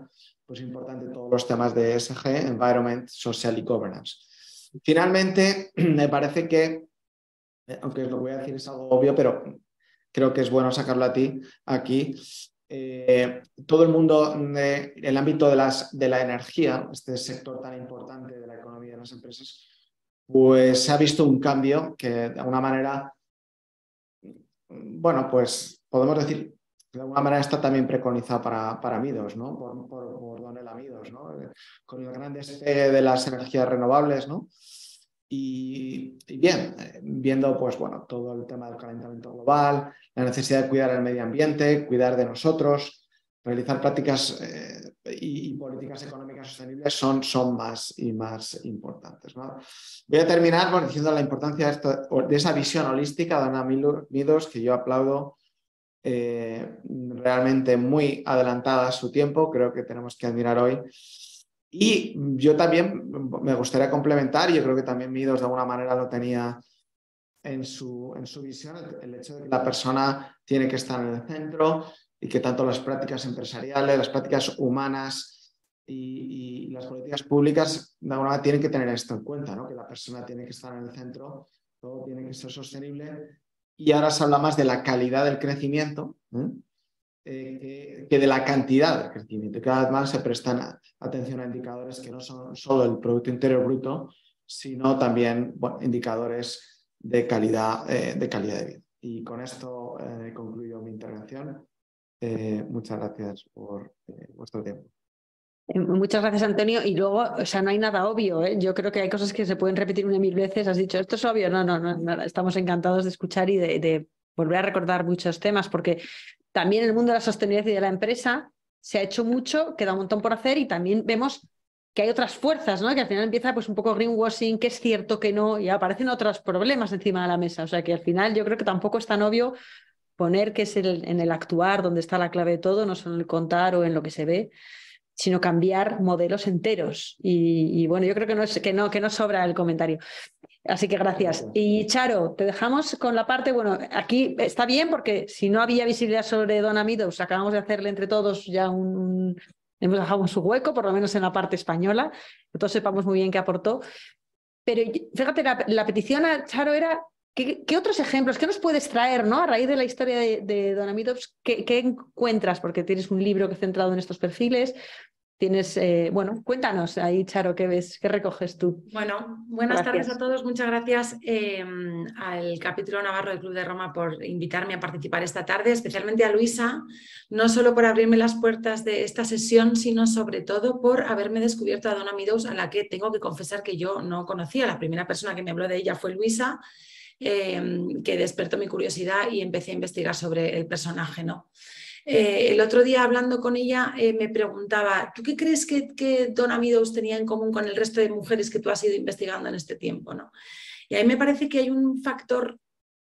pues importante todos los temas de ESG, Environment, Social y Governance. Finalmente, me parece que, aunque lo voy a decir es algo obvio, pero creo que es bueno sacarlo aquí, todo el mundo del ámbito de la energía, este sector tan importante de la economía de las empresas, pues se ha visto un cambio que de alguna manera, bueno, pues podemos decir, de alguna manera está también preconizado para Midos, ¿no? Por Donella Midos, ¿no? Con el gran despegue de las energías renovables, ¿no? Y bien, viendo pues, bueno, todo el tema del calentamiento global, la necesidad de cuidar el medio ambiente, cuidar de nosotros, realizar prácticas y políticas económicas sostenibles son más y más importantes, ¿no? Voy a terminar diciendo la importancia de esa visión holística de Donella Midos, que yo aplaudo, realmente muy adelantada a su tiempo, creo que tenemos que admirar hoy. Y yo también me gustaría complementar, yo creo que también Midos de alguna manera lo tenía en su visión, el hecho de que la persona tiene que estar en el centro y que tanto las prácticas empresariales, las prácticas humanas y las políticas públicas de alguna manera tienen que tener esto en cuenta, ¿no? Que la persona tiene que estar en el centro, todo tiene que ser sostenible. Y ahora se habla más de la calidad del crecimiento, que de la cantidad del crecimiento. Cada vez más se prestan atención a indicadores que no son solo el Producto Interior Bruto, sino también, bueno, indicadores de calidad de vida. Y con esto concluyo mi intervención. Muchas gracias por vuestro tiempo. Muchas gracias, Antonio. Y luego, o sea, no hay nada obvio, ¿eh? Yo creo que hay cosas que se pueden repetir 1000 veces. Has dicho, ¿esto es obvio? No. Estamos encantados de escuchar y de volver a recordar muchos temas, porque también en el mundo de la sostenibilidad y de la empresa se ha hecho mucho, queda un montón por hacer y también vemos que hay otras fuerzas, ¿no? Que al final empieza pues un poco greenwashing, que es cierto, que no, y aparecen otros problemas encima de la mesa. O sea que al final yo creo que tampoco es tan obvio poner que es en el actuar donde está la clave de todo, no solo en el contar o en lo que se ve, sino cambiar modelos enteros. Y bueno, yo creo que no sobra el comentario. Así que gracias. Y Charo, te dejamos con la parte, bueno, aquí está bien porque si no había visibilidad sobre Donella Midos, acabamos de hacerle entre todos ya hemos dejado su hueco, por lo menos en la parte española, que todos sepamos muy bien qué aportó. Pero fíjate, la petición a Charo era, ¿qué otros ejemplos, qué nos puedes traer, ¿no? A raíz de la historia de Donella Midos, ¿qué encuentras? Porque tienes un libro que centrado en estos perfiles. Tienes, bueno, cuéntanos ahí, Charo, ¿qué ves? ¿Qué recoges tú? Bueno, buenas tardes a todos. Muchas gracias al capítulo Navarro del Club de Roma por invitarme a participar esta tarde, especialmente a Luisa, no solo por abrirme las puertas de esta sesión, sino sobre todo por haberme descubierto a Donella Midos, a la que tengo que confesar que yo no conocía. La primera persona que me habló de ella fue Luisa, que despertó mi curiosidad y empecé a investigar sobre el personaje, ¿no? El otro día hablando con ella me preguntaba, ¿tú qué crees que Donella Midos tenía en común con el resto de mujeres que tú has ido investigando en este tiempo, ¿no? Y a mí me parece que hay un factor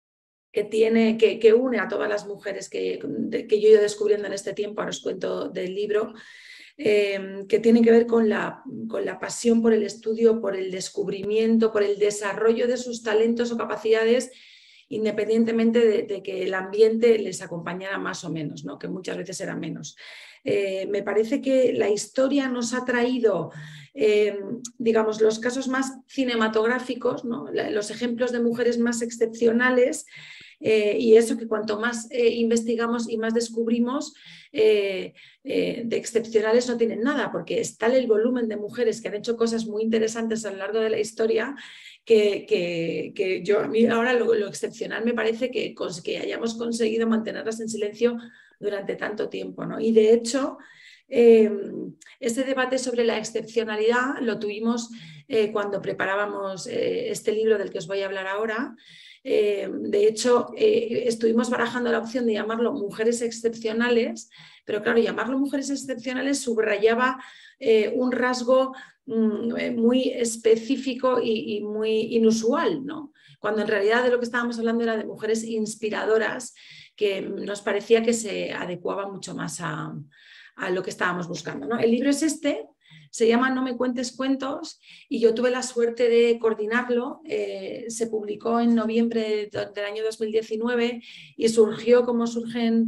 que une a todas las mujeres que yo he ido descubriendo en este tiempo, ahora os cuento del libro, que tiene que ver con la pasión por el estudio, por el descubrimiento, por el desarrollo de sus talentos o capacidades, independientemente de que el ambiente les acompañara más o menos, ¿no? Que muchas veces era menos. Me parece que la historia nos ha traído, digamos, los casos más cinematográficos, ¿no? Los ejemplos de mujeres más excepcionales, y eso que cuanto más investigamos y más descubrimos, de excepcionales no tienen nada, porque es tal el volumen de mujeres que han hecho cosas muy interesantes a lo largo de la historia que yo, a mí ahora lo excepcional me parece que hayamos conseguido mantenerlas en silencio durante tanto tiempo, ¿no? Y de hecho, este debate sobre la excepcionalidad lo tuvimos cuando preparábamos este libro del que os voy a hablar ahora. De hecho, estuvimos barajando la opción de llamarlo Mujeres Excepcionales, pero claro, llamarlo Mujeres Excepcionales subrayaba un rasgo muy específico y muy inusual, ¿no? Cuando en realidad de lo que estábamos hablando era de mujeres inspiradoras, que nos parecía que se adecuaba mucho más a lo que estábamos buscando, ¿no? El libro es este, se llama No me cuentes cuentos, y yo tuve la suerte de coordinarlo. Se publicó en noviembre del año 2019 y surgió como surgen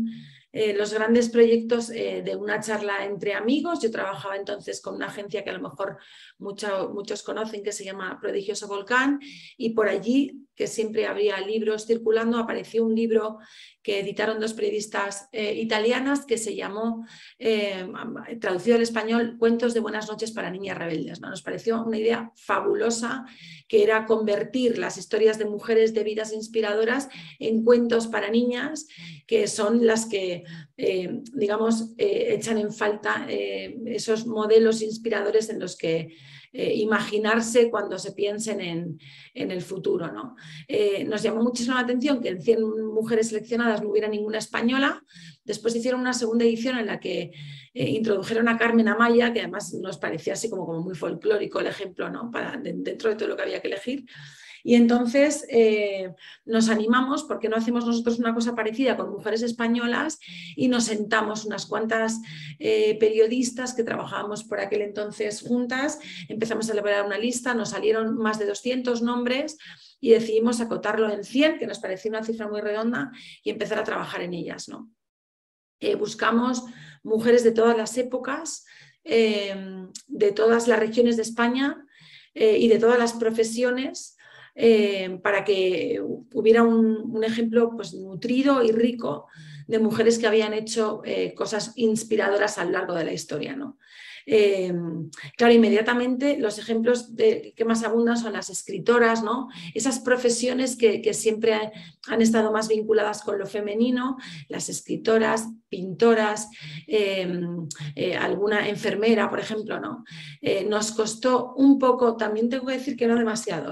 los grandes proyectos de una charla entre amigos. Yo trabajaba entonces con una agencia que a lo mejor muchos conocen, que se llama Prodigioso Volcán, y por allí, que siempre habría libros circulando, apareció un libro que editaron dos periodistas italianas que se llamó, traducido al español, Cuentos de buenas noches para niñas rebeldes, ¿no? Nos pareció una idea fabulosa, que era convertir las historias de mujeres de vidas inspiradoras en cuentos para niñas, que son las que, digamos, echan en falta esos modelos inspiradores en los que imaginarse cuando se piensen en el futuro, ¿no? Nos llamó muchísimo la atención que en 100 mujeres seleccionadas no hubiera ninguna española. Después hicieron una segunda edición en la que introdujeron a Carmen Amaya, que además nos parecía así como muy folclórico el ejemplo, ¿no? Dentro de todo lo que había que elegir. Y entonces nos animamos, porque no hacemos nosotros una cosa parecida con mujeres españolas, y nos sentamos unas cuantas periodistas que trabajábamos por aquel entonces juntas, empezamos a elaborar una lista, nos salieron más de 200 nombres y decidimos acotarlo en 100, que nos parecía una cifra muy redonda, y empezar a trabajar en ellas, ¿no? Buscamos mujeres de todas las épocas, de todas las regiones de España y de todas las profesiones, para que hubiera un ejemplo pues, nutrido y rico de mujeres que habían hecho cosas inspiradoras a lo largo de la historia, ¿no? Claro, inmediatamente los ejemplos que más abundan son las escritoras, ¿no? Esas profesiones que siempre han estado más vinculadas con lo femenino, las escritoras, pintoras, alguna enfermera, por ejemplo, ¿no? Nos costó un poco, también tengo que decir que no demasiado,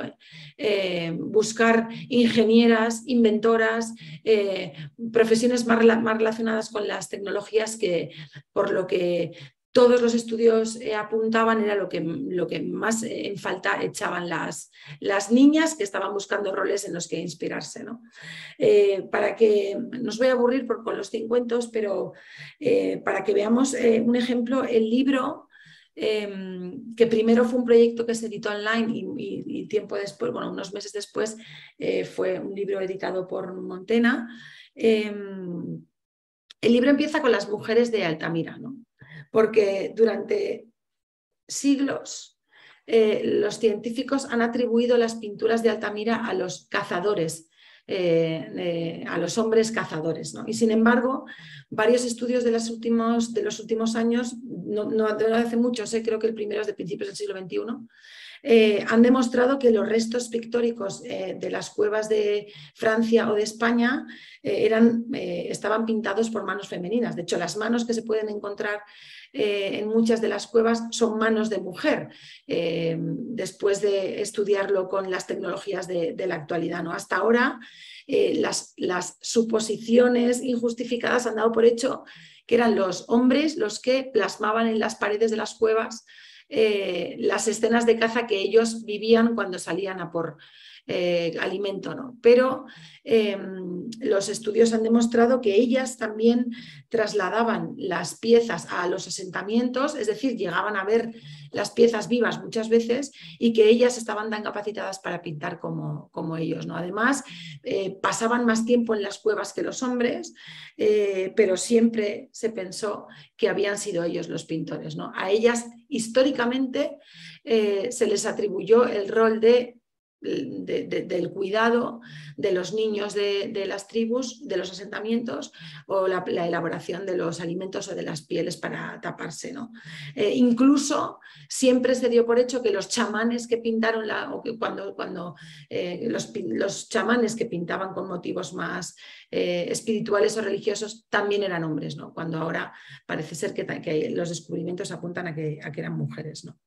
buscar ingenieras, inventoras, profesiones más relacionadas con las tecnologías, que por lo que todos los estudios apuntaban era lo que más en falta echaban las niñas que estaban buscando roles en los que inspirarse, ¿no? Para que, no os voy a aburrir con los 5 cuentos, pero para que veamos un ejemplo, el libro, que primero fue un proyecto que se editó online y tiempo después, bueno, unos meses después, fue un libro editado por Montena. El libro empieza con las mujeres de Altamira, ¿no? Porque durante siglos los científicos han atribuido las pinturas de Altamira a los cazadores, a los hombres cazadores, ¿no? Y sin embargo, varios estudios de los últimos años, no hace muchos, creo que el primero es de principios del siglo XXI, han demostrado que los restos pictóricos de las cuevas de Francia o de España estaban pintados por manos femeninas. De hecho, las manos que se pueden encontrar en muchas de las cuevas son manos de mujer, después de estudiarlo con las tecnologías de la actualidad, ¿no? Hasta ahora las suposiciones injustificadas han dado por hecho que eran los hombres los que plasmaban en las paredes de las cuevas las escenas de caza que ellos vivían cuando salían a por alimento, ¿no? Pero los estudios han demostrado que ellas también trasladaban las piezas a los asentamientos, es decir, llegaban a ver las piezas vivas muchas veces, y que ellas estaban tan capacitadas para pintar como ellos, ¿no? Además, pasaban más tiempo en las cuevas que los hombres, pero siempre se pensó que habían sido ellos los pintores, ¿no? A ellas históricamente se les atribuyó el rol del cuidado de los niños de las tribus, de los asentamientos, o la elaboración de los alimentos o de las pieles para taparse, ¿no? Incluso siempre se dio por hecho que los chamanes que pintaron, los chamanes que pintaban con motivos más espirituales o religiosos también eran hombres, ¿no? Cuando ahora parece ser que los descubrimientos apuntan a que eran mujeres, ¿no?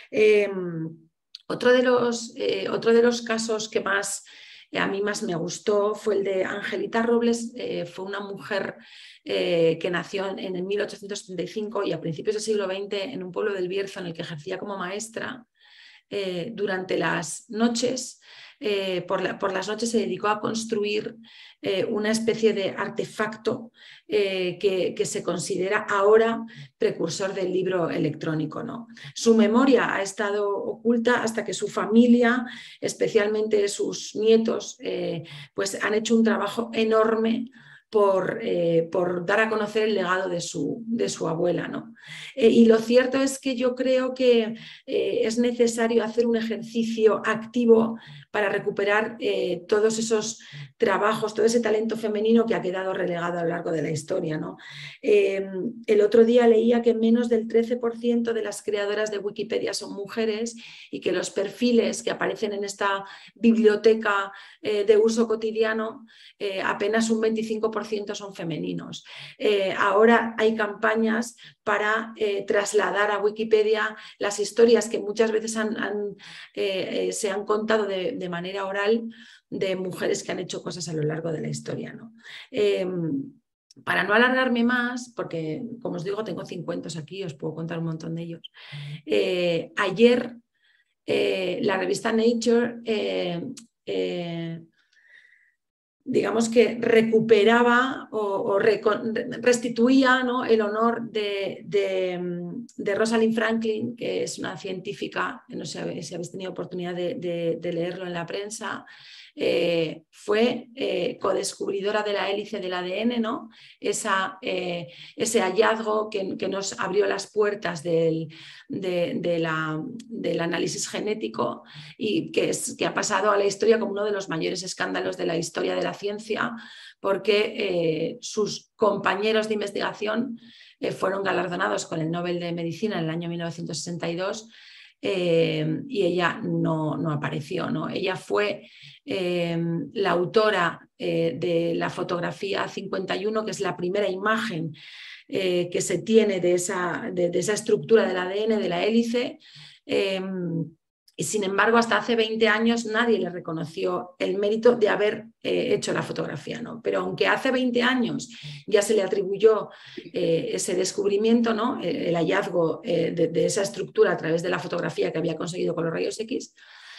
Otro de los casos que a mí más me gustó fue el de Angelita Robles. Fue una mujer que nació en el 1835 y a principios del siglo XX en un pueblo del Bierzo, en el que ejercía como maestra. Durante las noches, por las noches se dedicó a construir una especie de artefacto que se considera ahora precursor del libro electrónico, ¿no? Su memoria ha estado oculta hasta que su familia, especialmente sus nietos, pues han hecho un trabajo enorme por dar a conocer el legado de su abuela, ¿no? Y lo cierto es que yo creo que es necesario hacer un ejercicio activo para recuperar todos esos trabajos, todo ese talento femenino que ha quedado relegado a lo largo de la historia, ¿no? El otro día leía que menos del 13% de las creadoras de Wikipedia son mujeres y que los perfiles que aparecen en esta biblioteca de uso cotidiano, apenas un 25% son femeninos. Ahora hay campañas para trasladar a Wikipedia las historias que muchas veces se han contado de manera oral de mujeres que han hecho cosas a lo largo de la historia, ¿no? Para no alargarme más, porque como os digo, tengo 50 aquí, os puedo contar un montón de ellos. Ayer la revista Nature digamos que recuperaba o restituía, ¿no?, el honor de Rosalind Franklin, que es una científica, no sé si habéis tenido oportunidad de leerlo en la prensa. Fue codescubridora de la hélice del ADN, ¿no? Ese hallazgo que nos abrió las puertas del análisis genético y que ha pasado a la historia como uno de los mayores escándalos de la historia de la ciencia, porque sus compañeros de investigación fueron galardonados con el Nobel de Medicina en el año 1962. Y ella no apareció, ¿no? Ella fue la autora de la fotografía 51, que es la primera imagen que se tiene de esa estructura del ADN de la hélice. Y sin embargo, hasta hace 20 años nadie le reconoció el mérito de haber hecho la fotografía, ¿no? Pero aunque hace 20 años ya se le atribuyó ese descubrimiento, ¿no?, el hallazgo de esa estructura a través de la fotografía que había conseguido con los rayos X,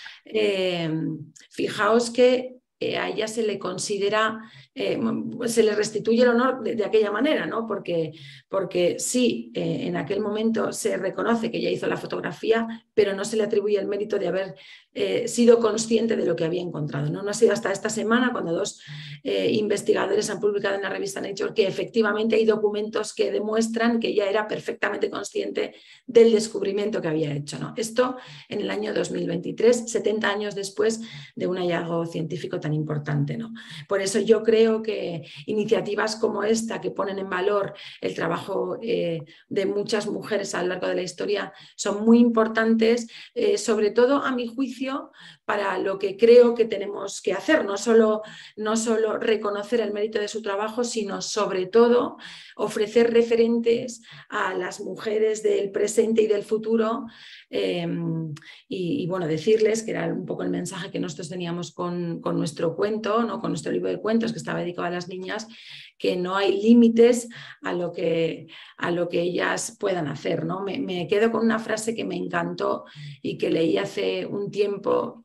fijaos que a ella se le considera, se le restituye el honor de aquella manera, ¿no? Porque sí, en aquel momento se reconoce que ella hizo la fotografía, pero no se le atribuye el mérito de haber sido consciente de lo que había encontrado, ¿no? No ha sido hasta esta semana cuando dos investigadores han publicado en la revista Nature que efectivamente hay documentos que demuestran que ella era perfectamente consciente del descubrimiento que había hecho, ¿no? Esto en el año 2023, 70 años después de un hallazgo científico tan importante, ¿no? Por eso yo creo que iniciativas como esta, que ponen en valor el trabajo de muchas mujeres a lo largo de la historia, son muy importantes, sobre todo a mi juicio, para lo que creo que tenemos que hacer, no solo reconocer el mérito de su trabajo, sino sobre todo ofrecer referentes a las mujeres del presente y del futuro, y bueno, decirles, que era un poco el mensaje que nosotros teníamos con nuestro cuento, ¿no?, con nuestro libro de cuentos que estaba dedicado a las niñas, que no hay límites a lo que ellas puedan hacer, ¿no? Me quedo con una frase que me encantó y que leí hace un tiempo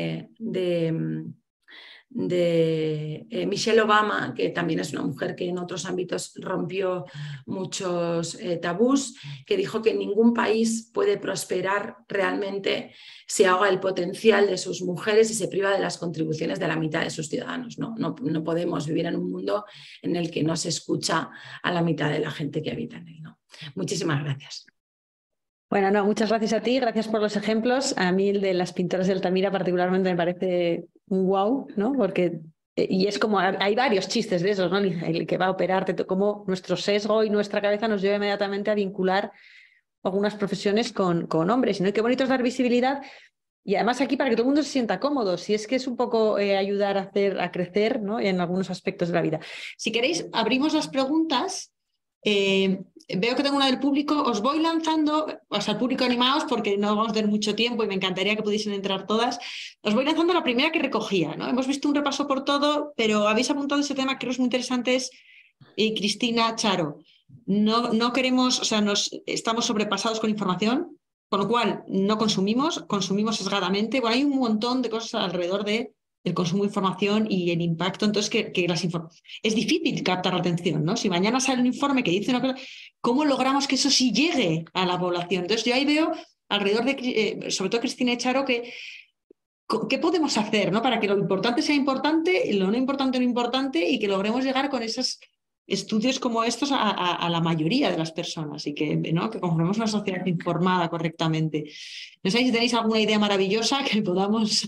de Michelle Obama, que también es una mujer que en otros ámbitos rompió muchos tabús, que dijo que ningún país puede prosperar realmente si ahoga el potencial de sus mujeres y se priva de las contribuciones de la mitad de sus ciudadanos, ¿no? No podemos vivir en un mundo en el que no se escucha a la mitad de la gente que habita en él, ¿no? Muchísimas gracias. Bueno, no, muchas gracias a ti, gracias por los ejemplos. A mí el de las pintoras de Altamira particularmente me parece un wow, ¿no? Porque, y es como, hay varios chistes de esos, ¿no? El que va a operarte, como nuestro sesgo y nuestra cabeza nos lleva inmediatamente a vincular algunas profesiones con hombres, ¿no? Y qué bonito es dar visibilidad. Y además aquí para que todo el mundo se sienta cómodo, si es que es un poco ayudar a crecer, ¿no?, en algunos aspectos de la vida. Si queréis, abrimos las preguntas. Veo que tengo una del público, os voy lanzando, o sea, al público animaos porque no vamos a tener mucho tiempo y me encantaría que pudiesen entrar todas. Os voy lanzando la primera que recogía, ¿no? Hemos visto un repaso por todo, pero habéis apuntado ese tema que creo es muy interesante, es Cristina, Charo. No queremos, o sea, estamos sobrepasados con información, con lo cual no consumimos sesgadamente. Bueno, hay un montón de cosas alrededor del consumo de información y el impacto, entonces que es difícil captar la atención, ¿no? Si mañana sale un informe que dice una cosa, ¿cómo logramos que eso sí llegue a la población? Entonces yo ahí veo alrededor de, sobre todo Cristina y Charo, que ¿qué podemos hacer, ¿no? Para que lo importante sea importante y lo no importante no importante, y que logremos llegar con esos estudios como estos a la mayoría de las personas y que, ¿no? Que conformemos una sociedad informada correctamente. No sé si tenéis alguna idea maravillosa que podamos,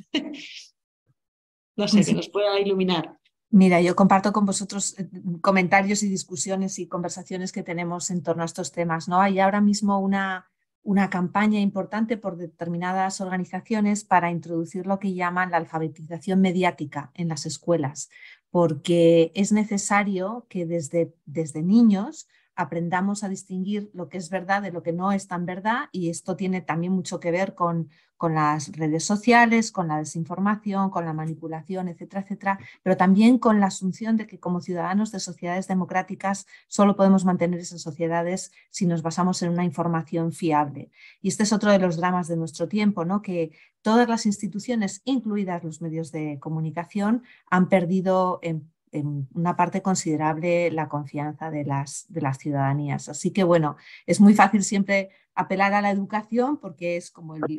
no sé, que nos pueda iluminar. Mira, yo comparto con vosotros comentarios y discusiones y conversaciones que tenemos en torno a estos temas, ¿no? Hay ahora mismo una campaña importante por determinadas organizaciones para introducir lo que llaman la alfabetización mediática en las escuelas, porque es necesario que desde niños aprendamos a distinguir lo que es verdad de lo que no es tan verdad, y esto tiene también mucho que ver con las redes sociales, con la desinformación, con la manipulación, etcétera, etcétera, pero también con la asunción de que como ciudadanos de sociedades democráticas solo podemos mantener esas sociedades si nos basamos en una información fiable. Y este es otro de los dramas de nuestro tiempo, ¿no? Que todas las instituciones, incluidas los medios de comunicación, han perdido en una parte considerable la confianza de las ciudadanías. Así que bueno, es muy fácil siempre apelar a la educación porque es como la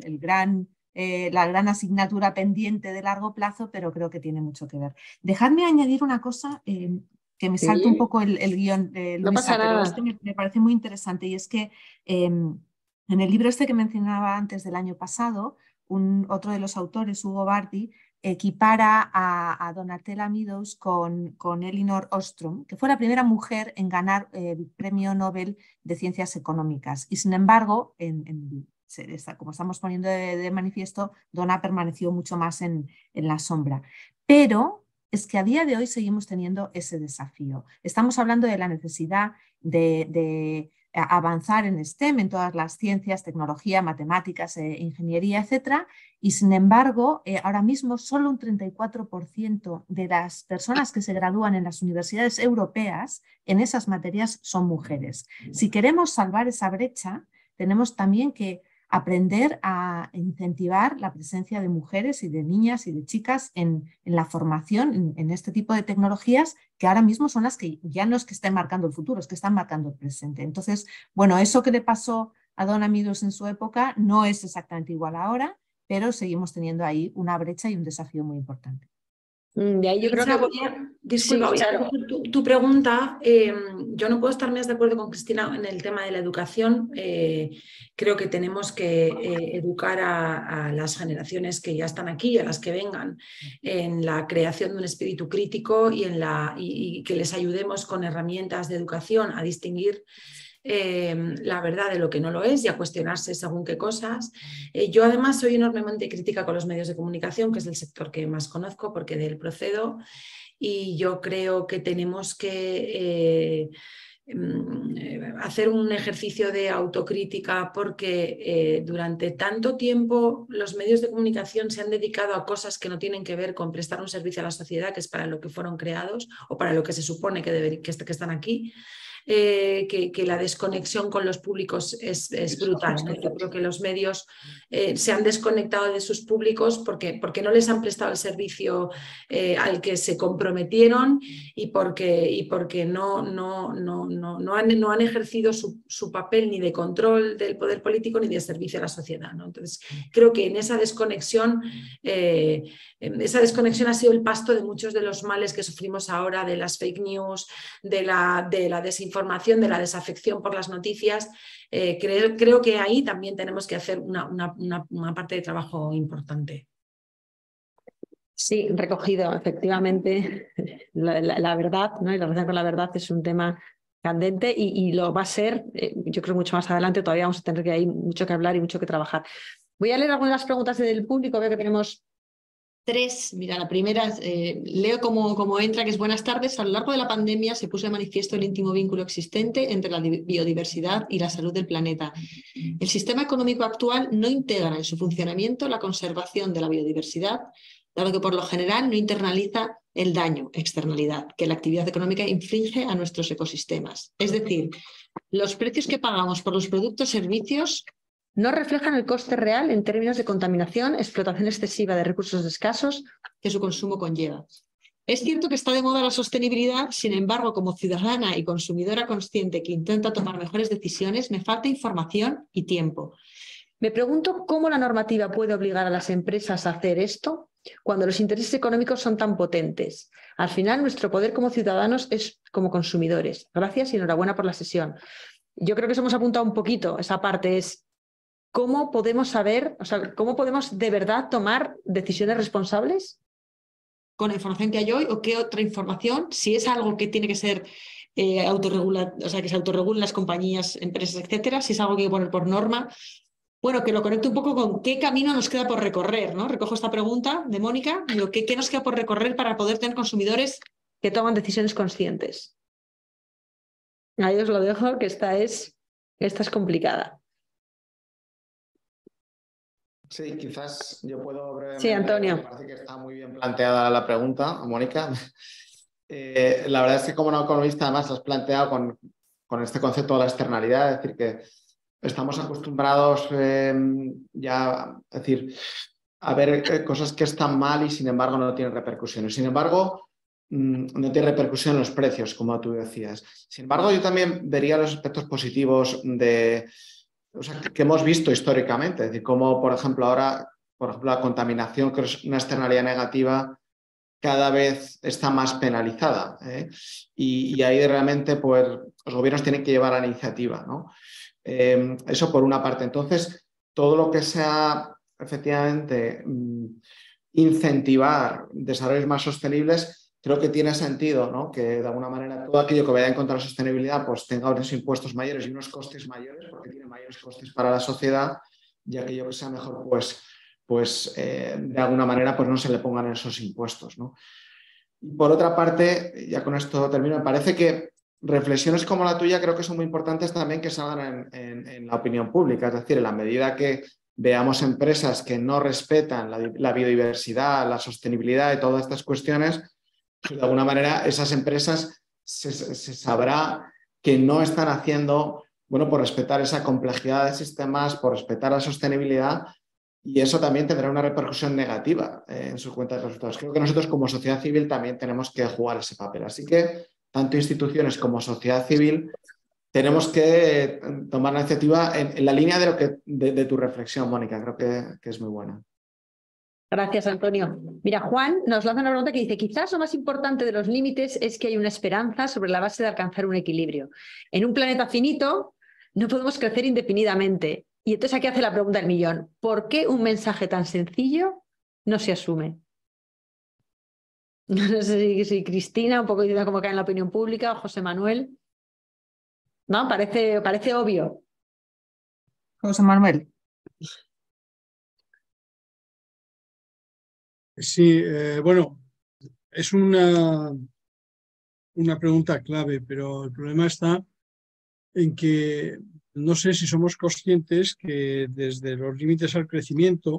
gran asignatura pendiente de largo plazo, pero creo que tiene mucho que ver. Dejadme añadir una cosa que me salta un poco el guión de Luisa, no pasa nada. pero es que me parece muy interesante, y es que en el libro este que mencionaba antes del año pasado, otro de los autores, Hugo Bardi, equipara a Donatella Meadows con Elinor Ostrom, que fue la primera mujer en ganar el Premio Nobel de Ciencias Económicas. Y sin embargo, como estamos poniendo de manifiesto, Donna permaneció mucho más en la sombra. Pero es que a día de hoy seguimos teniendo ese desafío. Estamos hablando de la necesidad de avanzar en STEM, en todas las ciencias, tecnología, matemáticas, ingeniería, etcétera, y sin embargo, ahora mismo solo un 34% de las personas que se gradúan en las universidades europeas en esas materias son mujeres. Si queremos salvar esa brecha, tenemos también que aprender a incentivar la presencia de mujeres y de niñas y de chicas en la formación en este tipo de tecnologías, que ahora mismo son las que ya no es que estén marcando el futuro, es que están marcando el presente. Entonces, bueno, eso que le pasó a Donna Meadows en su época no es exactamente igual ahora, pero seguimos teniendo ahí una brecha y un desafío muy importante. De ahí yo creo que... Disculpa, sí, claro. tu pregunta, yo no puedo estar más de acuerdo con Cristina en el tema de la educación. Creo que tenemos que educar a las generaciones que ya están aquí y a las que vengan en la creación de un espíritu crítico y que les ayudemos con herramientas de educación a distinguir la verdad de lo que no lo es y a cuestionarse según qué cosas. Yo además soy enormemente crítica con los medios de comunicación, que es el sector que más conozco porque de él procedo, y yo creo que tenemos que hacer un ejercicio de autocrítica porque durante tanto tiempo los medios de comunicación se han dedicado a cosas que no tienen que ver con prestar un servicio a la sociedad, que es para lo que fueron creados o para lo que se supone que están aquí. Que la desconexión con los públicos es brutal, ¿no? Yo creo que los medios se han desconectado de sus públicos porque no les han prestado el servicio al que se comprometieron y porque no han ejercido su papel ni de control del poder político ni de servicio a la sociedad, ¿no? Entonces, creo que en esa desconexión ha sido el pasto de muchos de los males que sufrimos ahora, de las fake news, de la desinformación, de la desafección por las noticias. Creo que ahí también tenemos que hacer una parte de trabajo importante. Sí, recogido, efectivamente. La verdad, ¿no? Y la relación con la verdad es un tema candente y lo va a ser, yo creo, mucho más adelante. Todavía vamos a tener que hay mucho que hablar y mucho que trabajar. Voy a leer algunas de las preguntas del público. Veo que tenemos 3. Mira, la primera, leo como entra, que es: buenas tardes. A lo largo de la pandemia se puso de manifiesto el íntimo vínculo existente entre la biodiversidad y la salud del planeta. El sistema económico actual no integra en su funcionamiento la conservación de la biodiversidad, dado que por lo general no internaliza el daño, externalidad, que la actividad económica inflige a nuestros ecosistemas. Es decir, los precios que pagamos por los productos y servicios no reflejan el coste real en términos de contaminación, explotación excesiva de recursos escasos que su consumo conlleva. Es cierto que está de moda la sostenibilidad, sin embargo, como ciudadana y consumidora consciente que intenta tomar mejores decisiones, me falta información y tiempo. Me pregunto cómo la normativa puede obligar a las empresas a hacer esto cuando los intereses económicos son tan potentes. Al final, nuestro poder como ciudadanos es como consumidores. Gracias y enhorabuena por la sesión. Yo creo que eso hemos apuntado un poquito, esa parte es cómo podemos saber, o sea, cómo podemos de verdad tomar decisiones responsables con la información que hay hoy o qué otra información, si es algo que tiene que ser o sea, que se autorregulen las compañías, empresas, etcétera, si es algo que hay que poner por norma. Bueno, que lo conecto un poco con qué camino nos queda por recorrer, ¿no? Recojo esta pregunta de Mónica, digo, ¿qué nos queda por recorrer para poder tener consumidores que toman decisiones conscientes? Ahí os lo dejo, que esta es complicada. Sí, quizás yo puedo brevemente. Sí, Antonio. Me parece que está muy bien planteada la pregunta, Mónica. La verdad es que como economista además lo has planteado con este concepto de la externalidad, es decir, que estamos acostumbrados ya a ver cosas que están mal y sin embargo no tienen repercusiones. Sin embargo, no tiene repercusión en los precios, como tú decías. Sin embargo, yo también vería los aspectos positivos que hemos visto históricamente. Es decir, como por ejemplo ahora, la contaminación, que es una externalidad negativa, cada vez está más penalizada. Y ahí realmente pues, los gobiernos tienen que llevar la iniciativa, ¿no? Eso por una parte. Entonces, todo lo que sea efectivamente incentivar desarrollos más sostenibles, creo que tiene sentido, ¿no? Que de alguna manera todo aquello que vaya en contra de la sostenibilidad pues tenga unos impuestos mayores y unos costes mayores, porque tiene mayores costes para la sociedad, y aquello que sea mejor, pues de alguna manera pues no se le pongan esos impuestos, ¿no? Y por otra parte, ya con esto termino, me parece que reflexiones como la tuya creo que son muy importantes también que salgan en la opinión pública. Es decir, en la medida que veamos empresas que no respetan la biodiversidad, la sostenibilidad y todas estas cuestiones, pues de alguna manera esas empresas se sabrá que no están haciendo, bueno, por respetar esa complejidad de sistemas, por respetar la sostenibilidad, y eso también tendrá una repercusión negativa en sus cuentas de resultados. Creo que nosotros como sociedad civil también tenemos que jugar ese papel. Así que tanto instituciones como sociedad civil tenemos que tomar la iniciativa en la línea de tu reflexión, Mónica. Creo que es muy buena. Gracias, Antonio. Mira, Juan nos lanza una pregunta que dice: quizás lo más importante de los límites es que hay una esperanza sobre la base de alcanzar un equilibrio. En un planeta finito no podemos crecer indefinidamente. Y entonces aquí hace la pregunta del millón: ¿por qué un mensaje tan sencillo no se asume? No sé si Cristina, un poco diciendo cómo cae en la opinión pública, o José Manuel. No, parece obvio. José Manuel. Sí, bueno, es una pregunta clave, pero el problema está en que no sé si somos conscientes que desde los límites al crecimiento,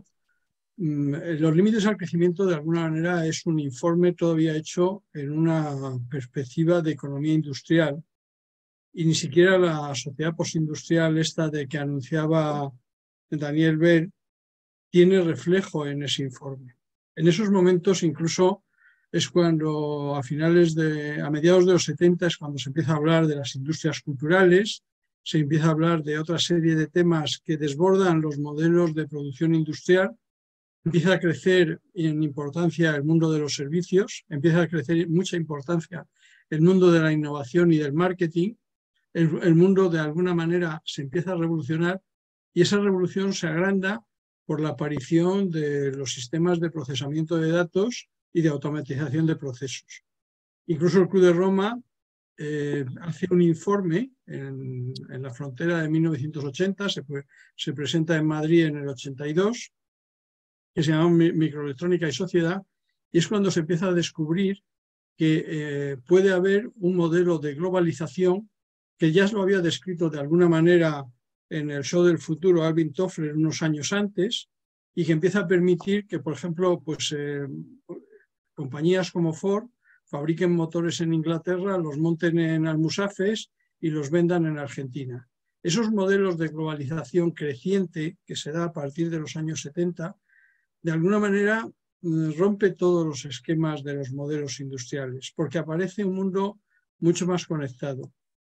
de alguna manera es un informe todavía hecho en una perspectiva de economía industrial, y ni siquiera la sociedad postindustrial esta de que anunciaba Daniel Baer tiene reflejo en ese informe. En esos momentos incluso es cuando a mediados de los 70 es cuando se empieza a hablar de las industrias culturales, se empieza a hablar de otra serie de temas que desbordan los modelos de producción industrial, empieza a crecer en importancia el mundo de los servicios, empieza a crecer mucha importancia el mundo de la innovación y del marketing, el mundo de alguna manera se empieza a revolucionar, y esa revolución se agranda por la aparición de los sistemas de procesamiento de datos y de automatización de procesos. Incluso el Club de Roma hace un informe en la frontera de 1980, se presenta en Madrid en el 82, que se llama Microelectrónica y Sociedad, y es cuando se empieza a descubrir que puede haber un modelo de globalización que ya lo había descrito de alguna manera en el show del futuro Alvin Toffler unos años antes, y que empieza a permitir que, por ejemplo, pues, compañías como Ford fabriquen motores en Inglaterra, los monten en Almusafes y los vendan en Argentina. Esos modelos de globalización creciente que se da a partir de los años 70, de alguna manera rompe todos los esquemas de los modelos industriales, porque aparece un mundo mucho más conectado.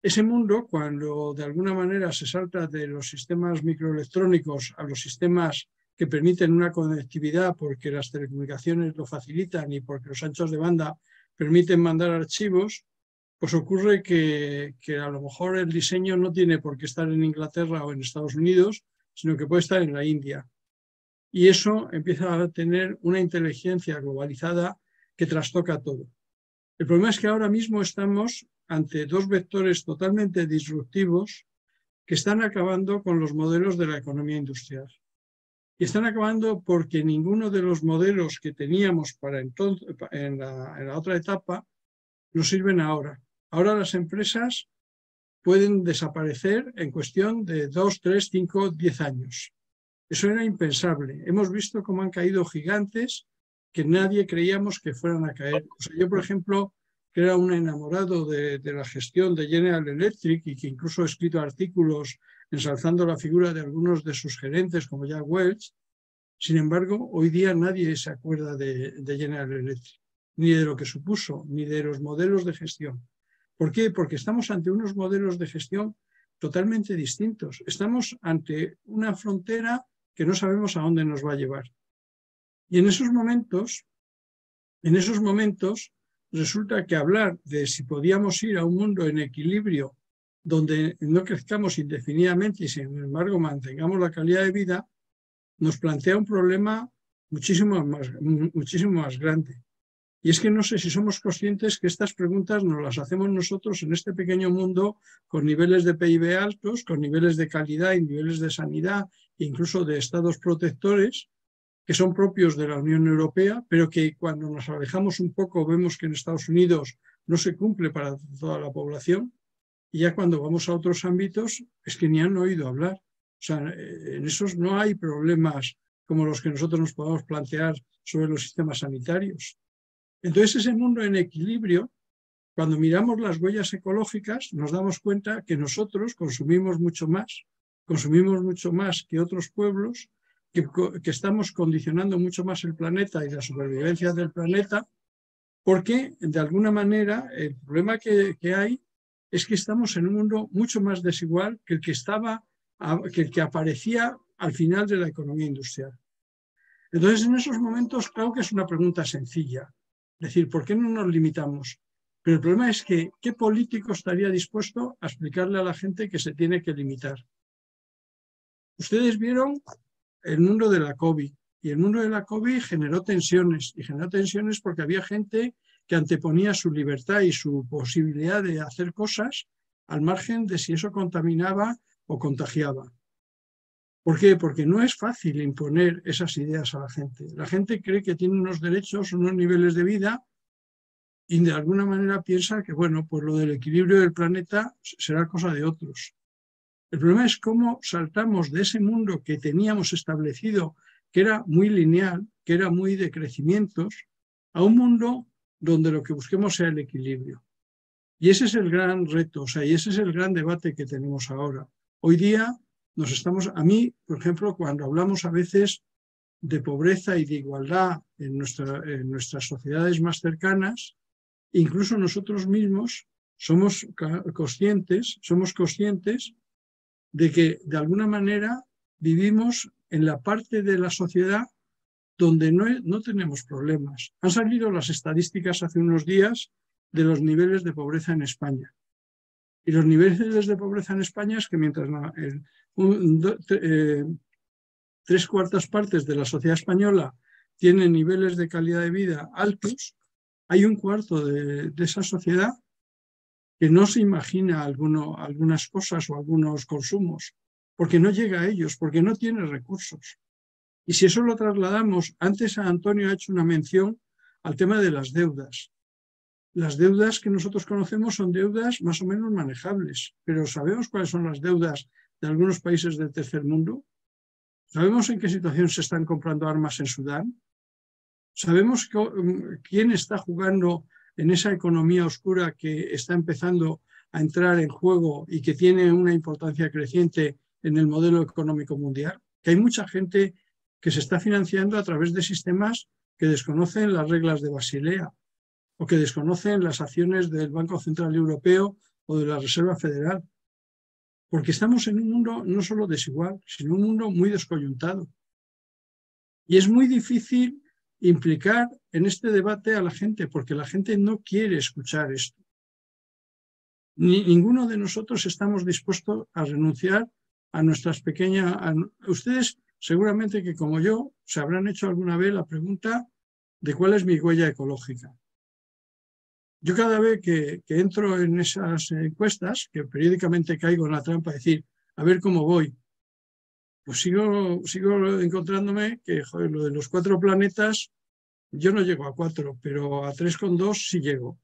ese mundo, cuando de alguna manera se salta de los sistemas microelectrónicos a los sistemas que permiten una conectividad porque las telecomunicaciones lo facilitan y porque los anchos de banda permiten mandar archivos, pues ocurre que a lo mejor el diseño no tiene por qué estar en Inglaterra o en Estados Unidos, sino que puede estar en la India. Y eso empieza a tener una inteligencia globalizada que trastoca todo. El problema es que ahora mismo estamos ante dos vectores totalmente disruptivos que están acabando con los modelos de la economía industrial. Y están acabando porque ninguno de los modelos que teníamos para entonces, en la otra etapa nos sirven ahora. Ahora las empresas pueden desaparecer en cuestión de 2, 3, 5, 10 años. Eso era impensable. Hemos visto cómo han caído gigantes que nadie creíamos que fueran a caer. O sea, yo, por ejemplo, que era un enamorado de la gestión de General Electric y que incluso he escrito artículos ensalzando la figura de algunos de sus gerentes, como Jack Welch. Sin embargo, hoy día nadie se acuerda de General Electric, ni de lo que supuso, ni de los modelos de gestión. ¿Por qué? Porque estamos ante unos modelos de gestión totalmente distintos. Estamos ante una frontera que no sabemos a dónde nos va a llevar. Y en esos momentos resulta que hablar de si podíamos ir a un mundo en equilibrio donde no crezcamos indefinidamente y sin embargo mantengamos la calidad de vida, nos plantea un problema muchísimo más grande. Y es que no sé si somos conscientes que estas preguntas nos las hacemos nosotros en este pequeño mundo con niveles de PIB altos, con niveles de calidad y niveles de sanidad, incluso de estados protectores, que son propios de la Unión Europea, pero que cuando nos alejamos un poco vemos que en Estados Unidos no se cumple para toda la población, y ya cuando vamos a otros ámbitos es que ni han oído hablar. O sea, en esos no hay problemas como los que nosotros nos podemos plantear sobre los sistemas sanitarios. Entonces, ese mundo en equilibrio, cuando miramos las huellas ecológicas, nos damos cuenta que nosotros consumimos mucho más que otros pueblos, que estamos condicionando mucho más el planeta y la supervivencia del planeta, porque de alguna manera el problema que hay es que estamos en un mundo mucho más desigual que el que aparecía al final de la economía industrial. Entonces, en esos momentos, creo que es una pregunta sencilla. Es decir, ¿por qué no nos limitamos? Pero el problema es que, ¿qué político estaría dispuesto a explicarle a la gente que se tiene que limitar? Ustedes vieron el mundo de la COVID, y el mundo de la COVID generó tensiones porque había gente que anteponía su libertad y su posibilidad de hacer cosas al margen de si eso contaminaba o contagiaba. ¿Por qué? Porque no es fácil imponer esas ideas a la gente. La gente cree que tiene unos derechos, unos niveles de vida y de alguna manera piensa que, bueno, pues lo del equilibrio del planeta será cosa de otros. El problema es cómo saltamos de ese mundo que teníamos establecido, que era muy lineal, que era muy de crecimientos, a un mundo donde lo que busquemos sea el equilibrio. Y ese es el gran reto, o sea, y ese es el gran debate que tenemos ahora. Hoy día a mí, por ejemplo, cuando hablamos a veces de pobreza y de igualdad en nuestras sociedades más cercanas, incluso nosotros mismos somos conscientes de que de alguna manera vivimos en la parte de la sociedad donde no tenemos problemas. Han salido las estadísticas hace unos días de los niveles de pobreza en España. Y los niveles de pobreza en España es que mientras 3/4 partes de la sociedad española tienen niveles de calidad de vida altos, hay 1/4 de esa sociedad que no se imagina algunas cosas o algunos consumos, porque no llega a ellos, porque no tiene recursos. Y si eso lo trasladamos, antes Antonio ha hecho una mención al tema de las deudas. Las deudas que nosotros conocemos son deudas más o menos manejables, pero ¿sabemos cuáles son las deudas de algunos países del tercer mundo? ¿Sabemos en qué situación se están comprando armas en Sudán? ¿Sabemos quién está jugando en esa economía oscura que está empezando a entrar en juego y que tiene una importancia creciente en el modelo económico mundial? Que hay mucha gente que se está financiando a través de sistemas que desconocen las reglas de Basilea o que desconocen las acciones del Banco Central Europeo o de la Reserva Federal, porque estamos en un mundo no solo desigual, sino un mundo muy descoyuntado. Y es muy difícil implicar en este debate a la gente, porque la gente no quiere escuchar esto. Ninguno de nosotros estamos dispuestos a renunciar a nuestras pequeñas... Ustedes seguramente que como yo se habrán hecho alguna vez la pregunta de cuál es mi huella ecológica. Yo cada vez que entro en esas encuestas, que periódicamente caigo en la trampa de decir, a ver cómo voy, pues sigo encontrándome que, joder, lo de los 4 planetas, yo no llego a 4, pero a 3,2 sí llego.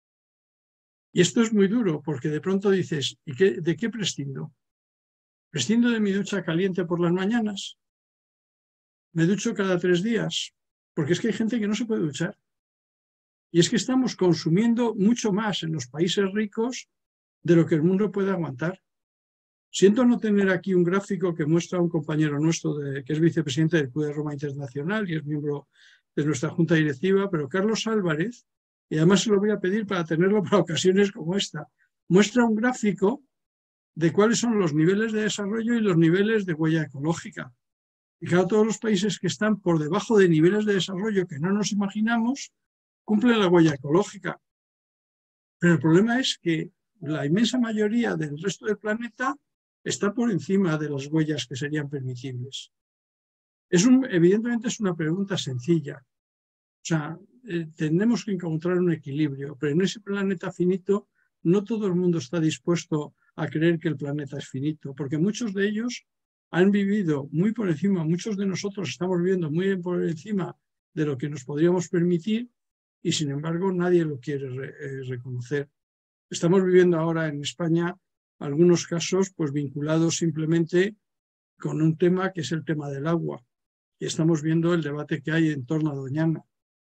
Y esto es muy duro, porque de pronto dices, ¿de qué prescindo? ¿Prescindo de mi ducha caliente por las mañanas? ¿Me ducho cada 3 días? Porque es que hay gente que no se puede duchar. Y es que estamos consumiendo mucho más en los países ricos de lo que el mundo puede aguantar. Siento no tener aquí un gráfico que muestra a un compañero nuestro que es vicepresidente del Club de Roma Internacional y es miembro de nuestra junta directiva, pero Carlos Álvarez, y además se lo voy a pedir para tenerlo para ocasiones como esta, muestra un gráfico de cuáles son los niveles de desarrollo y los niveles de huella ecológica. Y claro, todos los países que están por debajo de niveles de desarrollo que no nos imaginamos, cumplen la huella ecológica. Pero el problema es que la inmensa mayoría del resto del planeta está por encima de las huellas que serían permisibles. Evidentemente es una pregunta sencilla. O sea, tenemos que encontrar un equilibrio, pero en ese planeta finito no todo el mundo está dispuesto a creer que el planeta es finito, porque muchos de ellos han vivido muy por encima, muchos de nosotros estamos viviendo muy por encima de lo que nos podríamos permitir y sin embargo nadie lo quiere reconocer. Estamos viviendo ahora en España algunos casos pues vinculados simplemente con un tema que es el tema del agua y estamos viendo el debate que hay en torno a Doñana.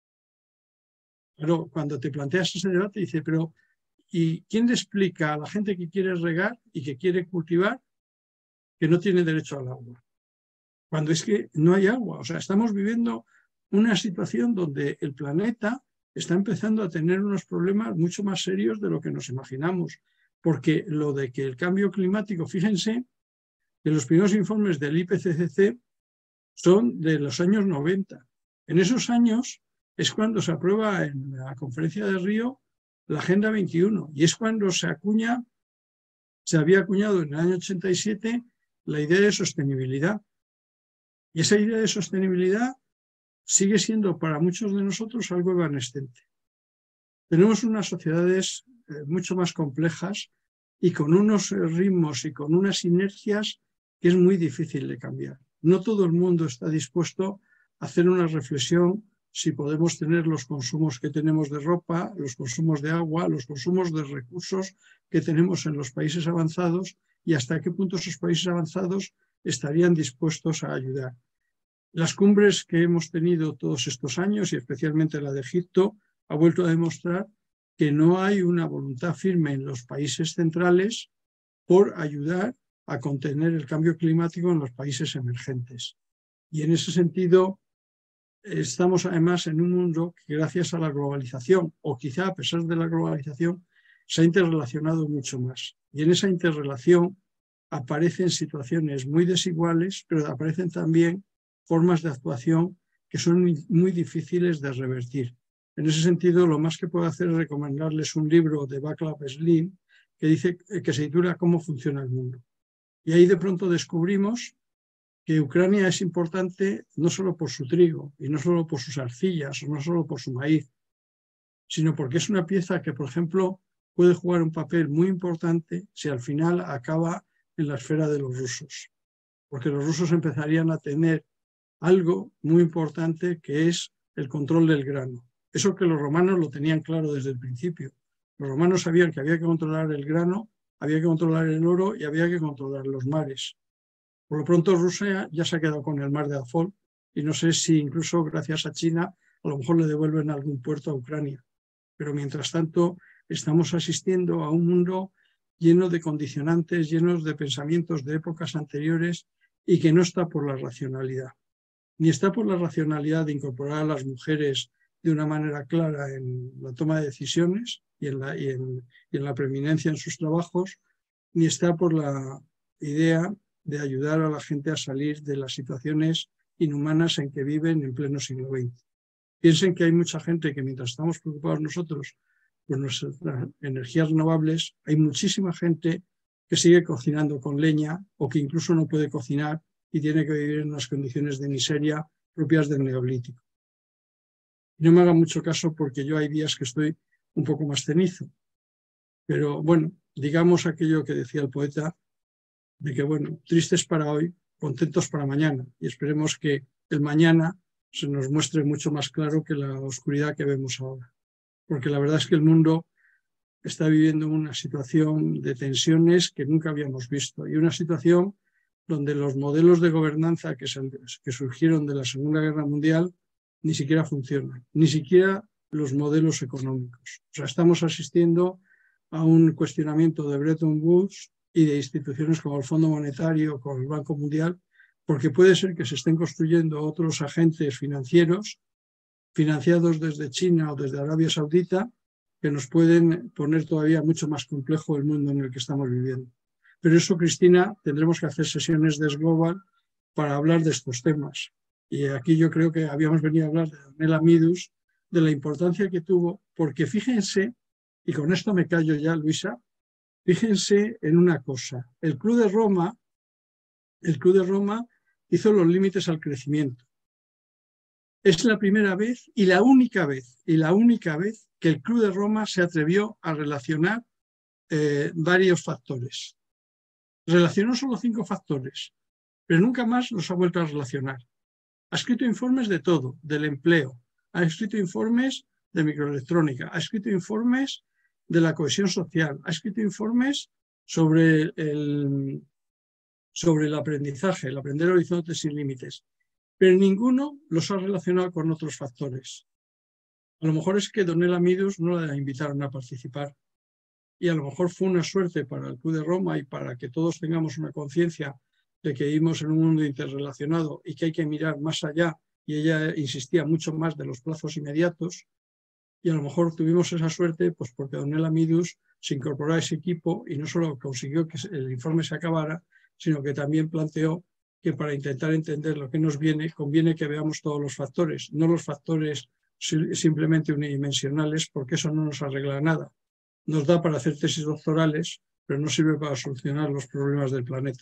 Pero cuando te planteas ese debate dice, pero ¿y quién le explica a la gente que quiere regar y que quiere cultivar que no tiene derecho al agua? Cuando es que no hay agua. O sea, estamos viviendo una situación donde el planeta está empezando a tener unos problemas mucho más serios de lo que nos imaginamos. Porque lo de que el cambio climático, fíjense, que los primeros informes del IPCC son de los años 90. En esos años es cuando se aprueba en la conferencia de Río la Agenda 21 y es cuando se había acuñado en el año 87 la idea de sostenibilidad. Y esa idea de sostenibilidad sigue siendo para muchos de nosotros algo evanescente. Tenemos unas sociedades mucho más complejas y con unos ritmos y con unas inercias que es muy difícil de cambiar. No todo el mundo está dispuesto a hacer una reflexión si podemos tener los consumos que tenemos de ropa, los consumos de agua, los consumos de recursos que tenemos en los países avanzados y hasta qué punto esos países avanzados estarían dispuestos a ayudar. Las cumbres que hemos tenido todos estos años, y especialmente la de Egipto, ha vuelto a demostrar que no hay una voluntad firme en los países centrales por ayudar a contener el cambio climático en los países emergentes. Y en ese sentido, estamos además en un mundo que gracias a la globalización, o quizá a pesar de la globalización, se ha interrelacionado mucho más. Y en esa interrelación aparecen situaciones muy desiguales, pero aparecen también formas de actuación que son muy difíciles de revertir. En ese sentido, lo más que puedo hacer es recomendarles un libro de Václav Smil que se titula ¿Cómo funciona el mundo? Y ahí de pronto descubrimos que Ucrania es importante no solo por su trigo y no solo por sus arcillas o no solo por su maíz, sino porque es una pieza que, por ejemplo, puede jugar un papel muy importante si al final acaba en la esfera de los rusos. Porque los rusos empezarían a tener algo muy importante que es el control del grano. Eso que los romanos lo tenían claro desde el principio. Los romanos sabían que había que controlar el grano, había que controlar el oro y había que controlar los mares. Por lo pronto Rusia ya se ha quedado con el mar de Azov y no sé si incluso gracias a China a lo mejor le devuelven algún puerto a Ucrania. Pero mientras tanto estamos asistiendo a un mundo lleno de condicionantes, llenos de pensamientos de épocas anteriores y que no está por la racionalidad. Ni está por la racionalidad de incorporar a las mujeres de una manera clara en la toma de decisiones y en la preeminencia en sus trabajos, ni está por la idea de ayudar a la gente a salir de las situaciones inhumanas en que viven en pleno siglo XX. Piensen que hay mucha gente que mientras estamos preocupados nosotros por nuestras energías renovables, hay muchísima gente que sigue cocinando con leña o que incluso no puede cocinar y tiene que vivir en unas condiciones de miseria propias del neolítico. No me haga mucho caso porque yo hay días que estoy un poco más cenizo. Pero bueno, digamos aquello que decía el poeta, de que bueno, tristes para hoy, contentos para mañana. Y esperemos que el mañana se nos muestre mucho más claro que la oscuridad que vemos ahora. Porque la verdad es que el mundo está viviendo una situación de tensiones que nunca habíamos visto y una situación donde los modelos de gobernanza que surgieron de la Segunda Guerra Mundial ni siquiera funcionan, ni siquiera los modelos económicos. O sea, estamos asistiendo a un cuestionamiento de Bretton Woods y de instituciones como el Fondo Monetario o como el Banco Mundial, porque puede ser que se estén construyendo otros agentes financieros financiados desde China o desde Arabia Saudita que nos pueden poner todavía mucho más complejo el mundo en el que estamos viviendo. Pero eso, Cristina, tendremos que hacer sesiones de Global para hablar de estos temas. Y aquí yo creo que habíamos venido a hablar de Donella Meadows, de la importancia que tuvo, porque fíjense, y con esto me callo ya, Luisa, fíjense en una cosa. El Club de Roma hizo los límites al crecimiento. Es la primera vez y la única vez que el Club de Roma se atrevió a relacionar varios factores. Relacionó solo 5 factores, pero nunca más los ha vuelto a relacionar. Ha escrito informes de todo, del empleo, ha escrito informes de microelectrónica, ha escrito informes de la cohesión social, ha escrito informes sobre el aprendizaje, el aprender horizontes sin límites, pero ninguno los ha relacionado con otros factores. A lo mejor es que Donella Meadows no la invitaron a participar y a lo mejor fue una suerte para el Club de Roma y para que todos tengamos una conciencia de que vivimos en un mundo interrelacionado y que hay que mirar más allá, y ella insistía mucho más de los plazos inmediatos, y a lo mejor tuvimos esa suerte pues porque Donella Meadows se incorporó a ese equipo y no solo consiguió que el informe se acabara, sino que también planteó que para intentar entender lo que nos viene, conviene que veamos todos los factores, no los factores simplemente unidimensionales, porque eso no nos arregla nada. Nos da para hacer tesis doctorales, pero no sirve para solucionar los problemas del planeta.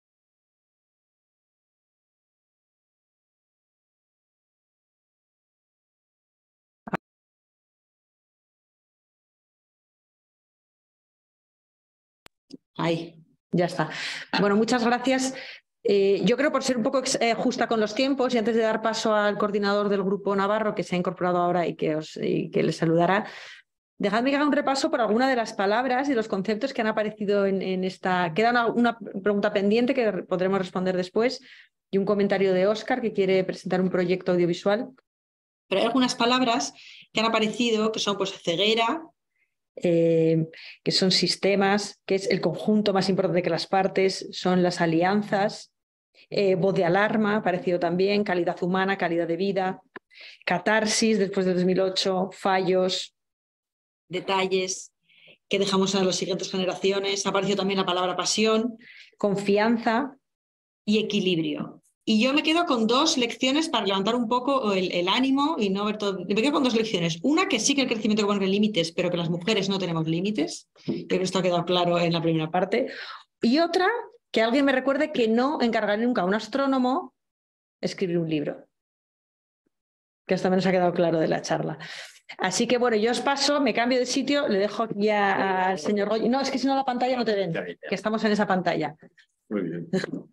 Ahí, ya está. Bueno, muchas gracias. Yo creo, por ser un poco justa con los tiempos y antes de dar paso al coordinador del Grupo Navarro, que se ha incorporado ahora y que les saludará, dejadme que haga un repaso por alguna de las palabras y los conceptos que han aparecido en esta... Queda una pregunta pendiente que podremos responder después y un comentario de Óscar, que quiere presentar un proyecto audiovisual. Pero hay algunas palabras que han aparecido que son pues ceguera, que son sistemas, que es el conjunto más importante que las partes, son las alianzas, voz de alarma ha aparecido también, calidad humana, calidad de vida, catarsis después de 2008, fallos, detalles que dejamos a las siguientes generaciones. Ha aparecido también la palabra pasión, confianza y equilibrio. Y yo me quedo con 2 lecciones para levantar un poco el ánimo y no ver todo. Me quedo con 2 lecciones. Una, que sí que el crecimiento hay que poner límites, pero que las mujeres no tenemos límites. Creo que esto ha quedado claro en la primera parte. Y otra, que alguien me recuerde que no encargaré nunca a un astrónomo escribir un libro. Que esto menos ha quedado claro de la charla. Así que bueno, yo os paso, me cambio de sitio, le dejo ya al señor Goy. No, es que si no la pantalla no te ven, que estamos en esa pantalla. Muy bien.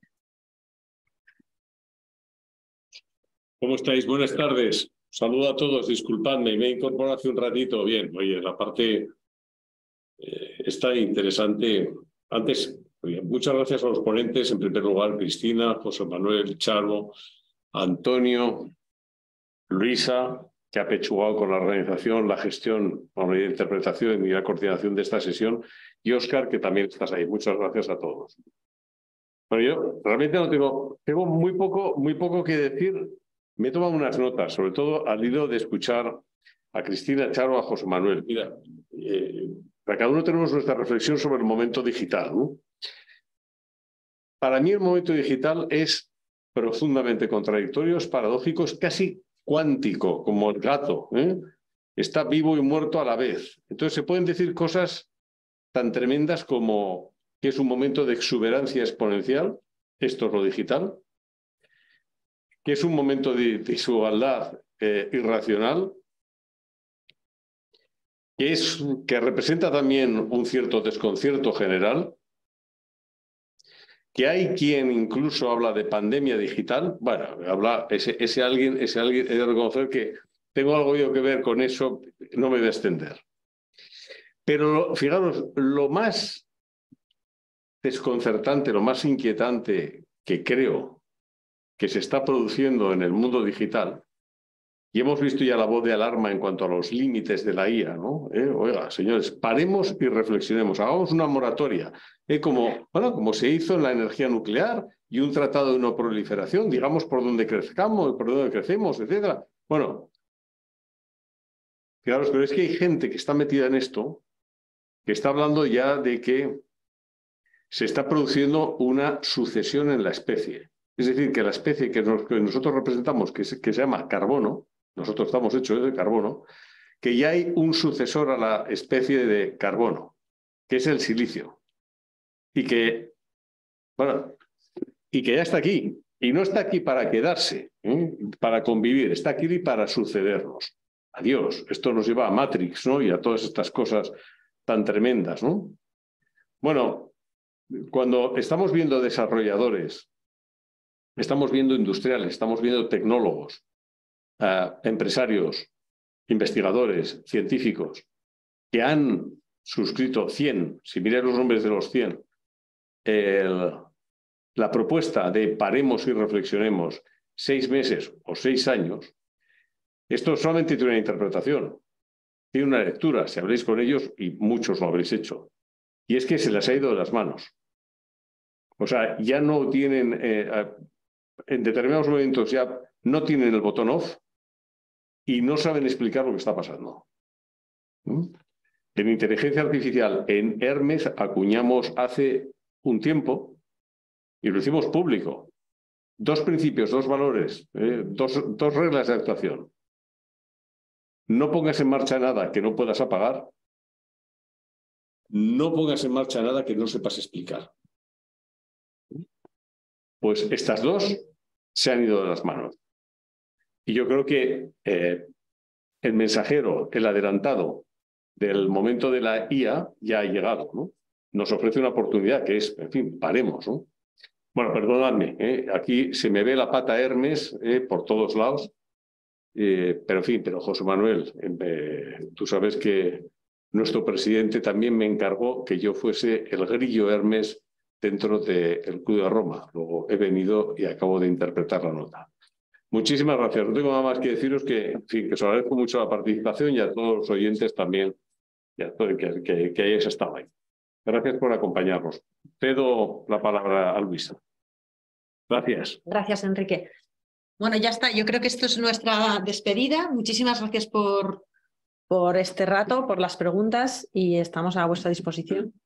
¿Cómo estáis? Buenas tardes. Saludo a todos, disculpadme, me he incorporado hace un ratito. Bien, oye, la parte está interesante. Antes, oye, muchas gracias a los ponentes, en primer lugar, Cristina, José Manuel, Charo, Antonio, Luisa, que ha pechugado con la organización, la gestión, la interpretación y la coordinación de esta sesión, y Óscar, que también estás ahí. Muchas gracias a todos. Bueno, yo realmente no tengo muy poco que decir. Me he tomado unas notas, sobre todo al hilo de escuchar a Cristina, a Charo, a José Manuel. Mira, para cada uno tenemos nuestra reflexión sobre el momento digital, ¿no? Para mí el momento digital es profundamente contradictorio, es paradójico, es casi cuántico, como el gato, ¿eh? Está vivo y muerto a la vez. Entonces se pueden decir cosas tan tremendas como que es un momento de exuberancia exponencial, esto es lo digital, que es un momento de desigualdad irracional, que representa también un cierto desconcierto general, que hay quien incluso habla de pandemia digital. Bueno, ese alguien, he de reconocer que tengo algo yo que ver con eso, no me voy a extender. Pero fijaros, lo más desconcertante, lo más inquietante que creo que se está produciendo en el mundo digital, y hemos visto ya la voz de alarma en cuanto a los límites de la IA, ¿no? Oiga, señores, paremos y reflexionemos, hagamos una moratoria, como se hizo en la energía nuclear y un tratado de no proliferación, digamos por dónde crezcamos, por dónde crecemos, etc. Bueno, fijaros, pero es que hay gente que está metida en esto, que está hablando ya de que se está produciendo una sucesión en la especie. Es decir, que la especie que nosotros representamos, que se llama carbono, nosotros estamos hechos de carbono, que ya hay un sucesor a la especie de carbono, que es el silicio. Y que ya está aquí. Y no está aquí para quedarse, para convivir, está aquí para sucedernos. Adiós. Esto nos lleva a Matrix, ¿no? Y a todas estas cosas tan tremendas, ¿no? Bueno, cuando estamos viendo desarrolladores, estamos viendo industriales, estamos viendo tecnólogos, empresarios, investigadores, científicos, que han suscrito 100, si miráis los nombres de los 100, la propuesta de paremos y reflexionemos 6 meses o 6 años, esto solamente tiene una interpretación, tiene una lectura, si habléis con ellos, y muchos lo habréis hecho, y es que se les ha ido de las manos. O sea, ya no tienen, en determinados momentos ya no tienen el botón off y no saben explicar lo que está pasando. En inteligencia artificial, en Hermes, acuñamos hace un tiempo, y lo hicimos público, 2 principios, 2 valores, 2 reglas de actuación. No pongas en marcha nada que no puedas apagar. No pongas en marcha nada que no sepas explicar. Pues estas 2 se han ido de las manos. Y yo creo que el mensajero, el adelantado del momento de la IA ya ha llegado, ¿no? Nos ofrece una oportunidad que es, en fin, paremos, ¿no? Bueno, perdonadme, aquí se me ve la pata Hermes por todos lados, pero en fin, pero José Manuel, tú sabes que nuestro presidente también me encargó que yo fuese el grillo Hermes dentro del Club de Roma. Luego he venido y acabo de interpretar la nota. Muchísimas gracias. No tengo nada más que deciros que, en fin, que os agradezco mucho la participación y a todos los oyentes también que hayáis estado ahí. Gracias por acompañarnos. Cedo la palabra a Luisa. Gracias. Gracias, Enrique. Bueno, ya está. Yo creo que esto es nuestra despedida. Muchísimas gracias por este rato, por las preguntas y estamos a vuestra disposición.